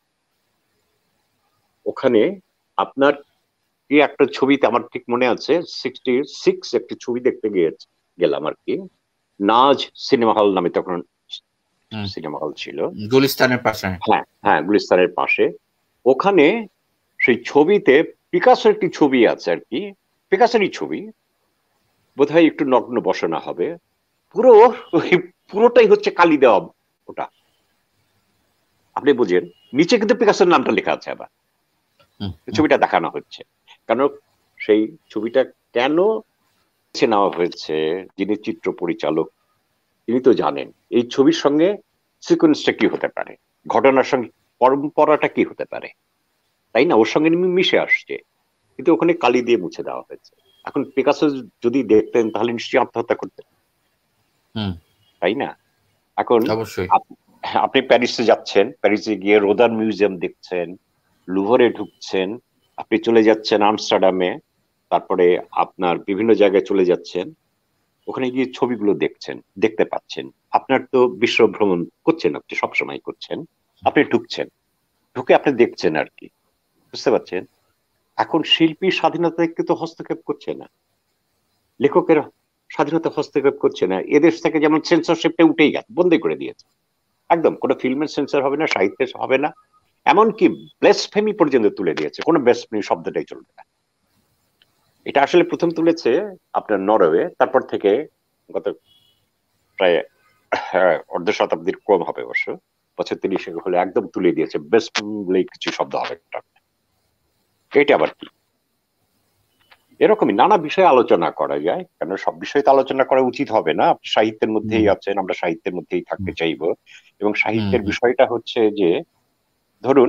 ওখানে আপনার কি একটা ছবিতে আমার ঠিক মনে আছে, সিক্সটি সিক্স একটি ছবি দেখতে গিয়ে গেলাম আর কি, নাজ সিনেমা হল নামে তখন সিনেমা হল ছিল, গুলিস্তানের পাশে। হ্যাঁ হ্যাঁ গুলিস্তানের পাশে। ওখানে সেই ছবিতে পিকাসোর একটি ছবি আছে আর কি, পিকাসোরই ছবি, বোধহয় একটু নগ্ন বসনা হবে, পুরো ওই পুরোটাই হচ্ছে কালি দেওয়া ওটা, আপনি বুঝেন। নিচে কিন্তু পিকাসোর নামটা লেখা আছে আবার, ছবিটা দেখানো হচ্ছে। কারণ সেই ছবিটা কেন বেছে নেওয়া হয়েছে, যিনি চিত্র পরিচালক তিনি তো জানেন এই ছবির সঙ্গে সিকোয়েন্সটা কি হতে পারে, ঘটনার সঙ্গে পরম্পরাটা কি হতে পারে, তাই না, ওর সঙ্গে মিশে আসছে, কিন্তু ওখানে কালি দিয়ে মুছে দেওয়া হয়েছে। এখন পিকাসো যদি দেখতেন তাহলে নিশ্চয়ই আত্মহত্যা করতেন, তাই না? এখন অবশ্যই আপনি প্যারিসে যাচ্ছেন, প্যারিসে গিয়ে রোদান মিউজিয়াম দেখছেন, লুভরে ঢুকছেন, আপনি চলে যাচ্ছেন আমস্টারডামে, তারপরে আপনার বিভিন্ন জায়গায় চলে যাচ্ছেন, ওখানে গিয়ে ছবিগুলো দেখছেন, দেখতে পাচ্ছেন। আপনার তো বিশ্ব ভ্রমণ করছেন, আপনি সবসময় করছেন, আপনি ঢুকছেন, ঢুকে আপনি দেখছেন আর কি, বুঝতে পারছেন? এখন শিল্পী স্বাধীনতা তো হস্তক্ষেপ করছে না, লেখকের স্বাধীনতা হস্তক্ষেপ করছে না, এদেশ থেকে যেমন সেন্সরশিপটা উঠেই গেছে, বন্ধই করে দিয়েছে একদম, কোনো ফিল্মের সেন্সর হবে না, সাহিত্যের হবে না, এমনকি ব্লেসফেমি পর্যন্ত তুলে দিয়েছে, কোনো ব্লেসফেমি শব্দটাই চলবে না। এটা আসলে প্রথম তুলেছে আপনার নরওয়ে, তারপর থেকে গত প্রায় অর্ধ শতাব্দীর কম হবে অবশ্য, বছর তিরিশ হলে একদম তুলে দিয়েছে, বেস্ট বলে কিছু শব্দ হবে না। এটা আবার কি? এরকমই নানা বিষয়ে আলোচনা করা যায়, কেন সব বিষয়ে তো আলোচনা করা উচিত হবে না, আপনি সাহিত্যের মধ্যেই আছেন, আমরা সাহিত্যের মধ্যেই থাকতে চাইবো। এবং সাহিত্যের বিষয়টা হচ্ছে যে, ধরুন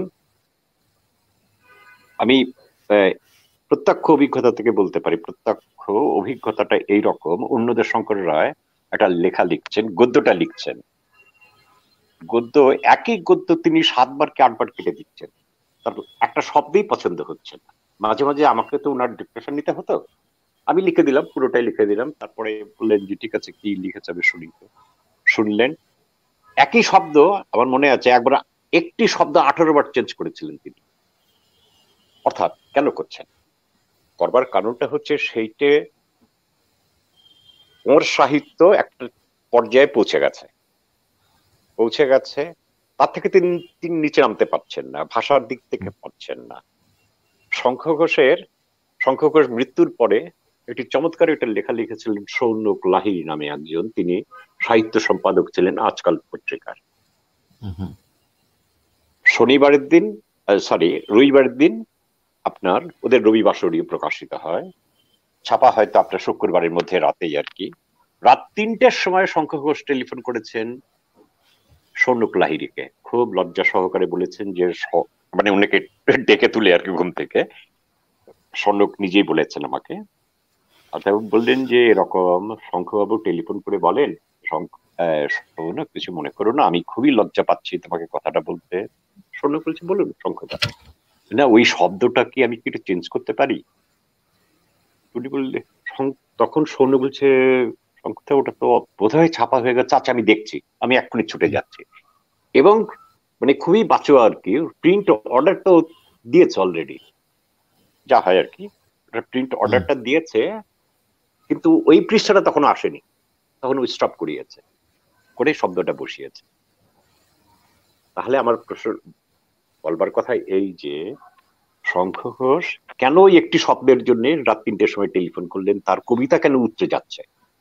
আমি প্রত্যক্ষ অভিজ্ঞতা থেকে বলতে পারি, প্রত্যক্ষ অভিজ্ঞতাটা এইরকম, অন্যদের শঙ্কর রায় একটা লেখা লিখছেন, গদ্যটা লিখছেন, গদ্য একই গদ্য তিনি সাতবার কি আটবার কেটে দিচ্ছেন, তার একটা শব্দই পছন্দ হচ্ছে না। মাঝে মাঝে আমাকে তো ওনার ডিপ্রেশন নিতে হতো, আমি লিখে দিলাম, পুরোটাই লিখে দিলাম, তারপরে বললেন যে ঠিক আছে কি লিখেছে আমি শুনি, তো শুনলেন, একই শব্দ আমার মনে আছে একবার একটি শব্দ আঠারো বার চেঞ্জ করেছিলেন তিনি। অর্থাৎ কেন করছেন, করবার কারণটা হচ্ছে সেইটে ওর সাহিত্য একটা পর্যায়ে পৌঁছে গেছে, পৌঁছে গেছে, তার থেকে তিনি তিনি নিচে নামতে পারছেন না, ভাষার দিক থেকে পারছেন না। শঙ্খ ঘোষের শঙ্খ ঘোষ মৃত্যুর পরে একটি চমৎকার একটা লেখা লিখেছিলেন সৌনক লাহিড়ী নামে একজন, তিনি সাহিত্য সম্পাদক ছিলেন আজকাল পত্রিকার। শনিবারের দিন, সরি রবিবারের দিন আপনার ওদের রবিবাসরী প্রকাশিত হয়, ছাপা হয়তো আপনার শুক্রবারের মধ্যে রাতেই আর কি, রাত তিনটের সময় শঙ্খ ঘোষ টেলিফোন করেছেন সৌনক লাহিড়ীকে, খুব লজ্জা সহকারে বলেছেন যে, মানে উনাকে ডেকে তুলে আর কি ঘুম থেকে, সৌনক নিজেই বলেছেন আমাকে, অর্থাৎ বললেন যে এরকম শঙ্খবাবু টেলিফোন করে বলেন, সৌনক কিছু মনে করো না, আমি খুবই লজ্জা পাচ্ছি তোমাকে কথাটা বলতে। সৌনক বলছে বলুন শঙ্খদা, না ওই শব্দটা কি আমি কি একটু চেঞ্জ করতে পারি? উনি বললে, তখন সৌনক বলছে শঙ্খদা ওটা তো বোধহয় ছাপা হয়ে গেছে, আচ্ছা আমি দেখছি, আমি এক্ষুনি ছুটে যাচ্ছি। এবং মানে খুবই বাঁচোয়া আর কি, প্রিন্ট অর্ডার তো দিয়েছে অলরেডি, যা হয় আর কি, প্রিন্ট অর্ডারটা দিয়েছে, কিন্তু ওই পৃষ্ঠাটা তখন আসেনি, তখন ওই স্টপ করিয়েছে, করে শব্দটা বসিয়েছে। তাহলে আমার প্রশ্ন বলবার কথা এই যে, শঙ্খ ঘোষ কেন একটি শব্দের জন্য রাত তিনটের সময় টেলিফোন করলেন, তার কবিতা কেন উঠতে যাচ্ছে,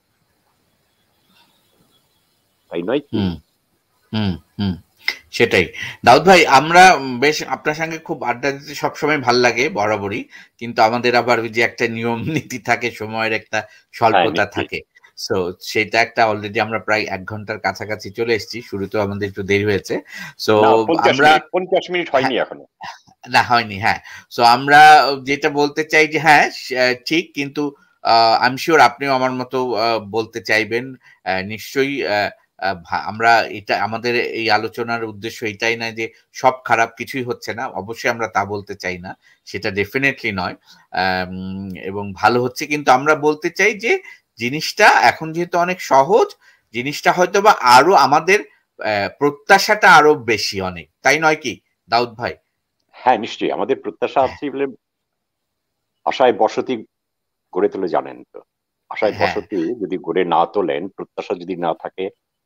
তাই নয় কি? হুম হুম সেটাই। দাউদ ভাই, আমরা বেশ আপনার সঙ্গে খুব আড্ডা দিতে সবসময় ভাল লাগে বরাবরই, কিন্তু আমাদের আবার যে একটা নিয়ম নীতি থাকে, সময়ের একটা স্বল্পতা থাকে, সো সেটা একটা অলরেডি আমরা প্রায় এক ঘন্টার কাছাকাছি চলে এসেছি, শুরুতেও আমাদের একটু দেরি হয়েছে, সো আমরা পঞ্চাশ মিনিট হয়নি এখনো, না হয়নি, হ্যাঁ। সো আমরা যেটা বলতে চাই যে হ্যাঁ ঠিক, কিন্তু আই এম শিওর আপনিও আমার মতো বলতে চাইবেন নিশ্চয়ই। আমরা এটা, আমাদের এই আলোচনার উদ্দেশ্য এটাই না যে সব খারাপ কিছুই হচ্ছে না, অবশ্যই আমরা তা বলতে চাই না, সেটা ডেফিনেটলি নয়, এবং ভালো হচ্ছে, কিন্তু আমরা বলতে চাই যে জিনিসটা এখন যেহেতু অনেক সহজ, জিনিসটা হয়তো বা আরো আমাদের প্রত্যাশাটা আরো বেশি অনেক, তাই নয় কি দাউদ ভাই? হ্যাঁ নিশ্চয়ই আমাদের প্রত্যাশা আছে বলে আশায় বসতি গড়ে তুলে, জানেন তো, আশায় বসতি যদি গড়ে না তোলেন, প্রত্যাশা যদি না থাকে,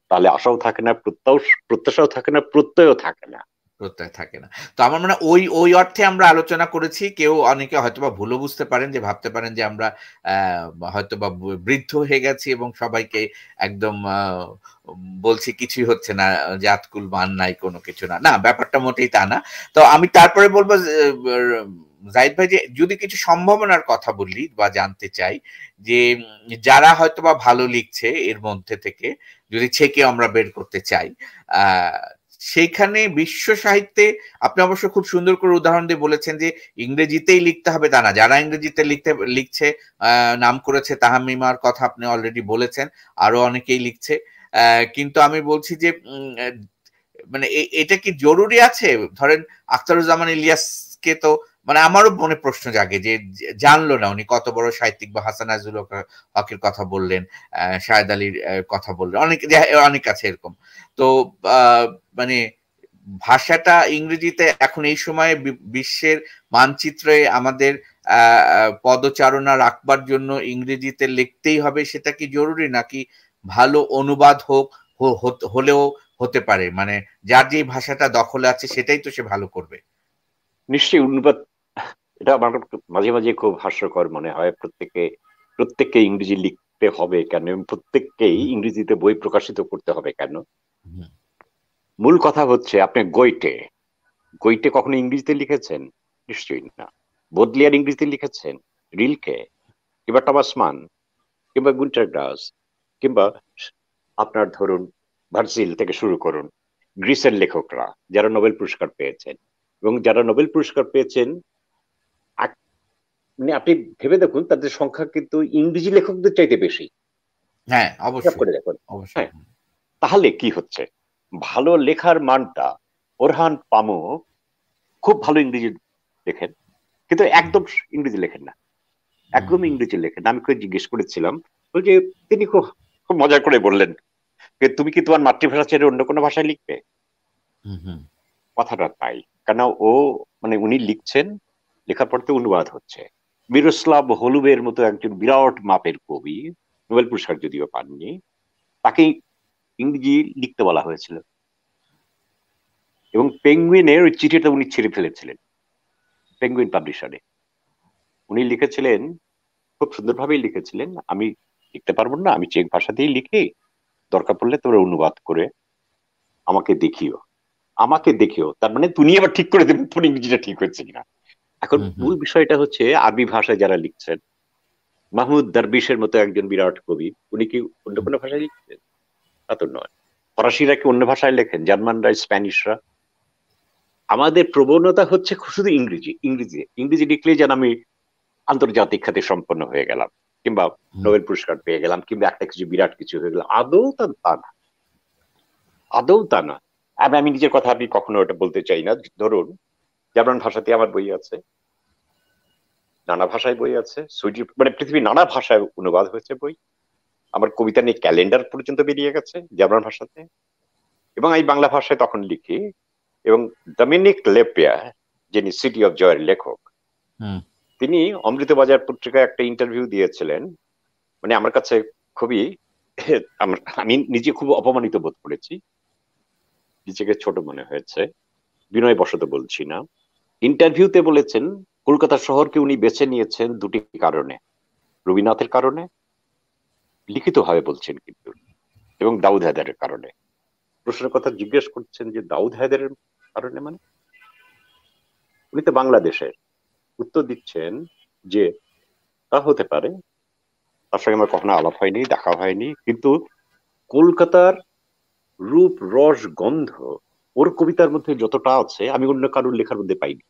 তাহলে আশাও থাকে না, প্রত্যাশাও প্রত্যাশাও থাকে না, প্রত্যয়ও থাকে না। প্রত্যয় থাকে না। তো আমার মনে হয় ওই ওই অর্থে আমরা আলোচনা করেছি। কেউ অনেকে হয়তোবা ভুলও বুঝতে পারেন, যে ভাবতে পারেন যে আমরা আ হয়তোবা ব বৃদ্ধ হয়ে গেছি এবং সবাইকে একদম আ বলছি কিছুই হচ্ছে না, জাতকুল মান নাই, কোনো কিছু না। না, ব্যাপারটা মোটেই তা না। তো আমি তারপরে বলব যে র জাহিদ ভাই, যে যদি কিছু সম্ভাবনার কথা বলি বা জানতে চাই, যে উম যারা হয়তোবা ভালো লিখছে এর মধ্যে থেকে যদি ছেঁকে আমরা বের করতে চাই, আ সেইখানে বিশ্ব সাহিত্যে আপনি অবশ্য খুব সুন্দর করে উদাহরণ দিয়ে বলেছেন যে ইংরেজিতেই লিখতে হবে তা না। যারা ইংরেজিতে লিখতে লিখছে, আ নাম করেছে তাহমিমার কথা আপনি অলরেডি বলেছেন। আরো অনেকেই লিখছে। আ কিন্তু আমি বলছি যে উম এ মানে এ এটা কি জরুরি আছে? ধরেন আখতারুজ্জামান ইলিয়াসকে তো মানে আমারও মনে প্রশ্ন জাগে যে জা জানলো না উনি কত বড় সাহিত্যিক, বা হাসান আজিজুল হক হকের কথা বললেন, আ শাহেদ আলীর অ্যা কথা বললেন। অনেকে যে অনেক আছে এরকম। তো আ মানে ভাষাটা ইংরেজিতে এখন এই সময়ে বি বিশ্বের মানচিত্রে আমাদের আ আ পদচারণা রাখবার জন্য ইংরেজিতে লিখতেই হবে, সেটা কি জরুরি? নাকি ভালো অনুবাদ হোক, হো হত হলেও হতে পারে? মানে যার যেই ভাষাটা দখলে আছে সেটাই তো সে ভালো করবে। নিশ্চয়ই অনুবাদ, এটা আমার মাঝে মাঝে খুব হাস্যকর মনে হয়। প্রত্যেকে প্রত্যেককে ইংরেজি লিখতে হবে কেন, এবং প্রত্যেককেই হুম, ইংরেজিতে বই প্রকাশিত করতে হবে কেন? হুম, মূল কথা হচ্ছে, আপনি গৈটে গৈটে কখনো ইংরেজিতে লিখেছেন? নিশ্চয়ই না। বোদলিয়ার ইংরেজিতে লিখেছেন? রিলকে কিংবা টমাস মান কিংবা গুন্টার গ্রাস কিংবা আপনার ধরুন ভার্জিল থেকে শুরু করুন, গ্রিসের লেখকরা যারা নোবেল পুরস্কার পেয়েছেন, এবং যারা নোবেল পুরস্কার পেয়েছেন, আক- মানে আপনি ভেবে দেখুন তাদের সংখ্যা কিন্তু ইংরেজি লেখকদের চাইতে বেশি। হ্যাঁ, হিসাব অবশ্যই, করে দেখুন। অবশ্যই। হ্যাঁ, তাহলে কি হচ্ছে? ভালো লেখার মানটা, ওরহান পামুক খুব ভালো ইংরেজি লেখেন, কিন্তু হুম, একদম ইংরেজি লেখেন না, হুম, একদম হুম, ইংরেজি লেখেন না। আমি ওকে জিজ্ঞেস করেছিলাম, ওই যে তিনি খুব খুব মজা করে বললেন যে তুমি কি তোমার মাতৃভাষা ছেড়ে অন্য কোনো ভাষায় লিখবে? হুম, হুম, কথাটা তাই। কেন, ও মানে উনি লিখছেন, লেখার পর তো অনুবাদ হচ্ছে। মিরোস্লাভ হলুবের মতো একজন বিরাট মাপের কবি, নোবেল পুরস্কার যদিও পাননি, তাকে ইংরেজি লিখতে বলা হয়েছিল, এবং পেঙ্গুইনের ওই চিঠিটা উনি ছিঁড়ে ফেলেছিলেন পেঙ্গুইন পাবলিশারে। উনি লিখেছিলেন, খুব সুন্দরভাবেই লিখেছিলেন, আমি লিখতে পারবো না, আমি চেক ভাষাতেই লিখি, দরকার পড়লে তোমরা অনুবাদ করে আমাকে দেখিও, আমাকে দেখিও, তার মানে তুমি আবার ঠিক করে দেবে তোর ইংরেজিটা ঠিক হচ্ছে কিনা। এখন হুম, হুম, মূল বিষয়টা হচ্ছে, আরবি ভাষায় যারা লিখছেন, মাহমুদ দারবিশের মতো একজন বিরাট কবি, উনি কি অন্য হুম, কোনো ভাষায় লিখছেন? তা তো নয়। ফরাসিরা কি অন্য ভাষায় লেখেন? জার্মানরা, স্প্যানিশরা? আমাদের প্রবণতা হচ্ছে শুধু ইংরেজি, ইংরেজি ইংরেজি লিখলে যেন আমি আন্তর্জাতিক খ্যাতি সম্পন্ন হয়ে গেলাম, কিংবা হুম, নোবেল পুরস্কার পেয়ে গেলাম, কিংবা একটা কিছু বিরাট কিছু হয়ে গেলাম। আদৌ তা তা না, আদৌ তা না। আমি আমি নিজের কথা আমি কখনো ওটা বলতে চাই না। ধরুন, জার্মান ভাষাতে আমার বই আছে, নানা ভাষায় বই আছে, সুইডিশ মানে পৃথিবীর নানা ভাষায় অনুবাদ হয়েছে বই। আমার কবিতা নিয়ে ক্যালেন্ডার পর্যন্ত বেরিয়ে গেছে জার্মান ভাষাতে, এবং আমি বাংলা ভাষায় তখন লিখি। এবং ডমিনিক লেপিয়া, যিনি সিটি অফ জয়ের লেখক, হুম, তিনি অমৃতবাজার পত্রিকায় একটা ইন্টারভিউ দিয়েছিলেন। মানে আমার কাছে খুবই আমার- আমি নিজে খুব অপমানিত বোধ করেছি, নিজেকে ছোট মনে হয়েছে, বিনয় বশত বলছি না। ইন্টারভিউতে বলেছেন কলকাতা শহরকে উনি বেছে নিয়েছেন দুটি কারণে, রবীন্দ্রনাথের কারণে, লিখিত ভাবে বলছেন কিন্তু, এবং দাউদ হায়দারের কারণে। প্রশ্নের কথা জিজ্ঞেস করছেন যে দাউদ হায়দারের কারণে মানে? উনি তো বাংলাদেশের। উত্তর দিচ্ছেন যে তা হতে পারে, তার সঙ্গে আমার কখনো আলাপ হয়নি, দেখা হয়নি, কিন্তু কলকাতার রূপ, রস, গন্ধ ওর কবিতার মধ্যে যতটা আছে আমি অন্য কারোর লেখার মধ্যে পাইনি।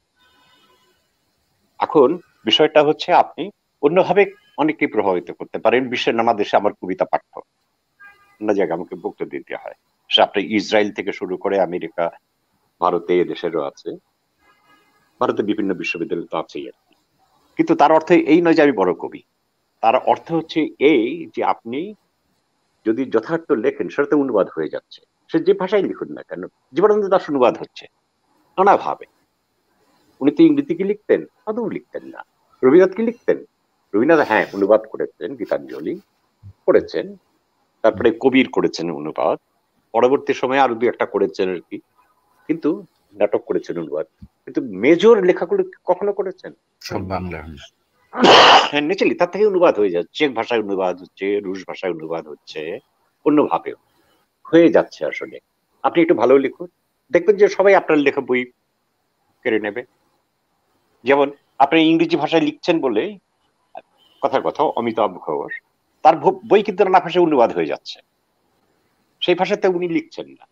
এখন বিষয়টা হচ্ছে, আপনি অন্যভাবে অনেককে প্রভাবিত করতে পারেন। বিশ্বের নানা দেশে আমার কবিতা পাঠ্য, অন্য জায়গায় আমাকে বক্তব্য দিতে হয়। সে আপনি ইসরায়েল থেকে শুরু করে আমেরিকা, ভারতে, এদেশেরও আছে, ভারতে বিভিন্ন বিশ্ববিদ্যালয় তো আছেই আর কি। কিন্তু তার অর্থ এই নয় যে আমি বড় কবি। তার অর্থ হচ্ছে এই যে আপনি যদি যথার্থ লেখেন, সেটাতে অনুবাদ হয়ে যাচ্ছে। সে যে ভাষায় লিখুন না কেন, জীবনানন্দ দাশ অনুবাদ হচ্ছে নানাভাবে। উনি তো ইংরেজি কি লিখতেন? আদৌ লিখতেন না। রবীন্দ্রনাথ কি লিখতেন? রবীন্দ্রনাথ হ্যাঁ অনুবাদ করেছেন, গীতাঞ্জলি পড়েছেন, তারপরে কবির করেছেন অনুবাদ, পরবর্তী সময়ে আরো দু একটা করেছেন আর কি, কিন্তু নাটক করেছেন অনুবাদ, কিন্তু মেজর লেখাগুলো কখনো করেছেন সব বাংলা। হ্যাঁ নেচালি তার থেকে অনুবাদ হয়ে যাচ্ছে, চেক ভাষায় অনুবাদ হচ্ছে, রুশ ভাষায় অনুবাদ হচ্ছে, অন্যভাবেও হয়ে যাচ্ছে আসলে। আপনি একটু ভালো লিখুন, দেখবেন যে সবাই আপনার লেখা বই কেড়ে নেবে। যেমন আপনি ইংরেজি ভাষায় লিখছেন বলে কথার কথা অমিতাভ ঘোষ, তার ভ- বই কিন্তু নানা ভাষায় অনুবাদ হয়ে যাচ্ছে, সেই ভাষাতে উনি লিখছেন না,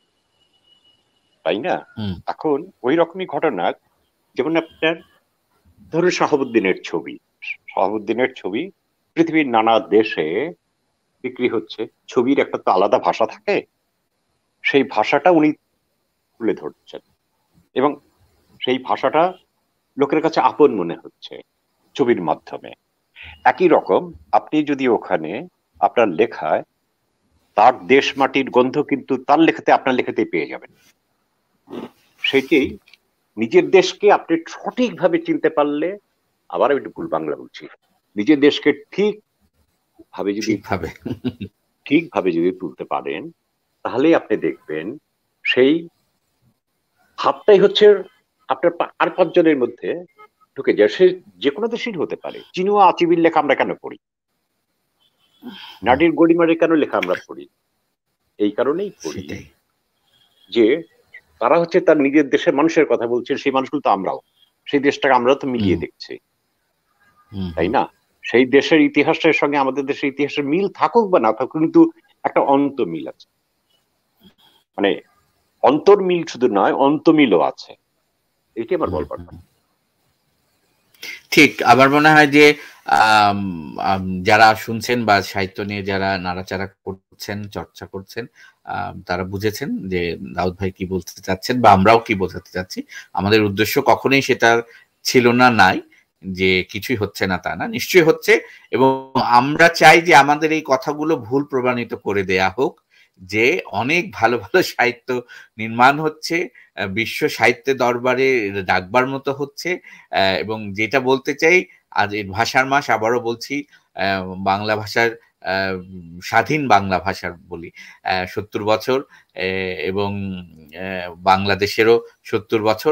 তাই না? হুম এখন ওই রকমই ঘটনা। যেমন আপনার ধরুন শাহাবুদ্দিনের ছবি, শাহাবুদ্দিনের ছবি পৃথিবীর নানা দেশে বিক্রি হচ্ছে, ছবির একটা তো আলাদা ভাষা থাকে, সেই ভাষাটা উনি তুলে ধরছেন, এবং সেই ভাষাটা লোকের কাছে আপন মনে হচ্ছে ছবির মাধ্যমে। একই রকম আপনি যদি ওখানে আপনার লেখায় তার দেশ মাটির গন্ধ কিন্তু তার লেখাতে আপনার লেখাতেই পেয়ে যাবেন। সেটাই নিজের দেশকে আপনি সঠিকভাবে চিনতে পারলে, আবার আমি একটু ভুল বাংলা বলছি, নিজের দেশকে ঠিক ভাবে যদি ঠিকভাবে। ঠিকভাবে যদি তুলতে পারেন, তাহলেই আপনি দেখবেন সেই ভাবটাই হচ্ছে আপনার পা- আর পাঁচজনের মধ্যে ঢুকে যায়। সে যে কোনো দেশের হতে পারে। চিনুয়া আচিবির লেখা আমরা কেন পড়ি, হুম, নাডির গড়িমারের কেন লেখা আমরা পড়ি? এই কারণেই পড়ি সেটাই। যে তারা হচ্ছে তার নিজের দেশের মানুষের কথা বলছে, সেই মানুষগুলো তো আমরাও, সেই দেশটাকে আমরাও তো হুম মিলিয়ে দেখছি, হুম তাই হুম। না? সেই দেশের ইতিহাসের সঙ্গে আমাদের দেশের ইতিহাসের মিল থাকুক বা না থাকুক, কিন্তু একটা অন্তর্মিল আছে, মানে অন্তর্মিল শুধু নয়, অন্তমিলও আছে। এটি আমার হুম, বলবার হুম। কথা। ঠিক। আমার মনে হয় যে আম, আম, যারা শুনছেন বা সাহিত্য নিয়ে যারা নাড়াচাড়া করছেন, চর্চা করছেন, আম, তারা বুঝেছেন যে দাউদ ভাই কি বলতে চাচ্ছেন বা আমরাও কি বোঝাতে চাচ্ছি। আমাদের উদ্দেশ্য কখনোই সেটা ছিল না, নাই যে কিছুই হচ্ছে না তা না, নিশ্চয়ই হচ্ছে। এবং আমরা চাই যে আমাদের এই কথাগুলো ভুল প্রমাণিত করে দেয়া হোক, যে অনেক ভালো ভালো সাহিত্য নির্মাণ হচ্ছে, আহ, বিশ্ব সাহিত্যের দরবারে ডাকবার মতো হচ্ছে। আহ, এবং যেটা বলতে চাই, আজ এই ভাষার মাস, আবারও বলছি, আহ, বাংলা ভাষার, আহ, স্বাধীন বাংলা ভাষার বলি, সত্তর বছর, আহ, এবং আহ, বাংলাদেশেরও সত্তর বছর,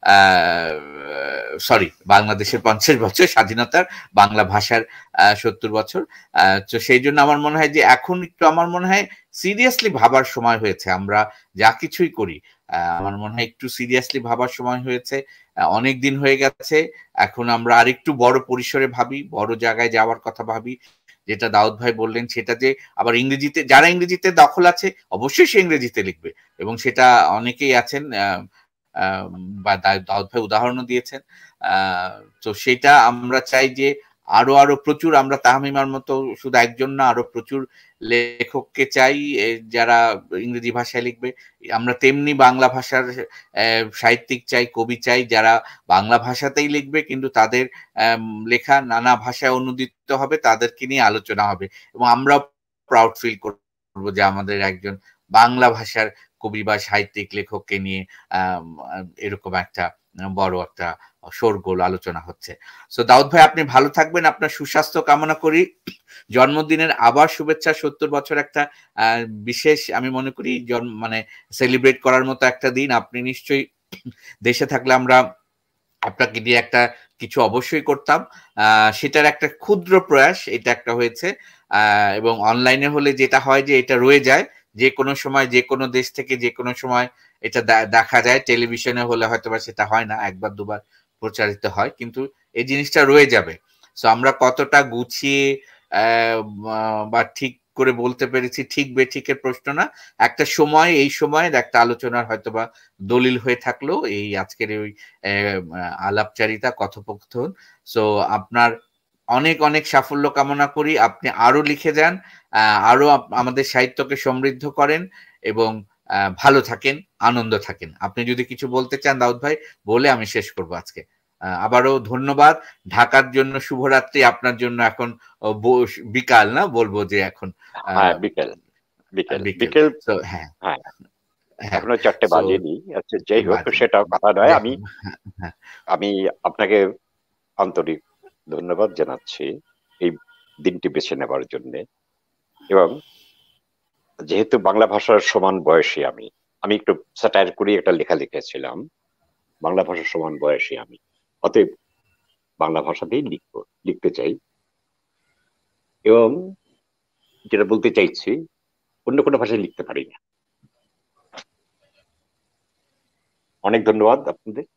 সরি, বাংলাদেশের পঞ্চাশ বছর স্বাধীনতার, বাংলা ভাষার সত্তর বছর। আহ, তো সেই জন্য আমার মনে হয় যে এখন একটু আমার মনে হয় সিরিয়াসলি ভাবার সময় হয়েছে। আমরা যা কিছুই করি, আহ, আমার মনে হয় একটু সিরিয়াসলি ভাবার সময় হয়েছে। অনেক দিন হয়ে গেছে, এখন আমরা আরেকটু বড় পরিসরে ভাবি, বড় জায়গায় যাওয়ার কথা ভাবি। যেটা দাউদ ভাই বললেন, সেটা যে আবার ইংরেজিতে, যারা ইংরেজিতে দখল আছে অবশ্যই সে ইংরেজিতে লিখবে, এবং সেটা অনেকেই আছেন, আহ, আহ, বা দা- দাউদ ভাই উদাহরণও দিয়েছেন। আহ, তো সেটা আমরা চাই যে আরো আরো প্রচুর, আমরা তাহমিমার মতো শুধু একজন না, আরো প্রচুর লেখককে চাই, এ, যারা ইংরেজি ভাষায় লিখবে। আমরা তেমনি বাংলা ভাষার আহ, সাহিত্যিক চাই, কবি চাই, যারা বাংলা ভাষাতেই লিখবে, কিন্তু তাদের আম, লেখা নানা ভাষায় অনুদিত হবে, তাদেরকে নিয়ে আলোচনা হবে, এবং আমরা প্রাউড ফিল করবো যে আমাদের একজন বাংলা ভাষার কবি বা সাহিত্যিক লেখককে নিয়ে আম, আম, এরকম একটা বড় একটা শোরগোল আলোচনা হচ্ছে। সো দাউদ ভাই, আপনি ভালো থাকবেন, আপনার সুস্বাস্থ্য কামনা করি। জন্মদিনের আবার শুভেচ্ছা। সত্তর বছর একটা আহ, বিশেষ, আমি মনে করি জন্ম মানে সেলিব্রেট করার মতো একটা দিন। আপনি নিশ্চয়ই দেশে থাকলে আমরা আপনাকে দিয়ে একটা কিছু অবশ্যই করতাম। আহ, সেটার একটা ক্ষুদ্র প্রয়াস এটা একটা হয়েছে। আহ, এবং অনলাইনে হলে যেটা হয় যে এটা রয়ে যায়, যে কোনো সময় যে কোনো দেশ থেকে যে কোনো সময় এটা দে- দেখা যায়। টেলিভিশনে হলে হয়তো বা সেটা হয় না, একবার দুবার প্রচারিত হয়, কিন্তু এই জিনিসটা রয়ে যাবে। সো আমরা কতটা গুছিয়ে আহ, বা ঠিক করে বলতে পেরেছি, ঠিক বেঠিকের প্রশ্ন না, একটা সময়, এই সময়ের একটা আলোচনার হয়তোবা দলিল হয়ে থাকলো এই আজকের ওই আহ, আলাপচারিতা, কথোপকথন। সো আপনার অনেক অনেক সাফল্য কামনা করি। আপনি আরো লিখে যান, আহ, আরো আপ- আমাদের সাহিত্যকে সমৃদ্ধ করেন, এবং আহ, ভালো থাকেন, আনন্দ থাকেন। আপনি যদি কিছু বলতে চান দাউদ ভাই, বলে আমি শেষ করব আজকে। আহ, আবারও ধন্যবাদ। ঢাকার জন্য শুভরাত্রি, আপনার জন্য এখন ও, ব- বিকাল না, বলবো যে এখন হ্যাঁ আহ, বিকেল, বিকেল বিকেল। বিকেল তো হ্যাঁ, হ্যাঁ, হ্যাঁ। এখনো চারটে সো বাজেনি। আচ্ছা যাই হোক, বাজে, সেটাও কথা নয়। যাই আমি হোক, হ্যাঁ, হ্যাঁ। আমি আপনাকে আন্তরিক ধন্যবাদ জানাচ্ছি এই দিনটি বেছে নেবার জন্য। এবং যেহেতু বাংলা ভাষার সমান বয়সী আমি আমি একটু স্যাটায়ার করে একটা লেখা লিখেছিলাম, বাংলা ভাষার সমান বয়সী আমি, অতএব বাংলা ভাষাতেই লিখবো, লিখতে চাই। এবং যেটা বলতে চাইছি, অন্য কোনো ভাষায় লিখতে পারি না। অনেক ধন্যবাদ আপনাদের।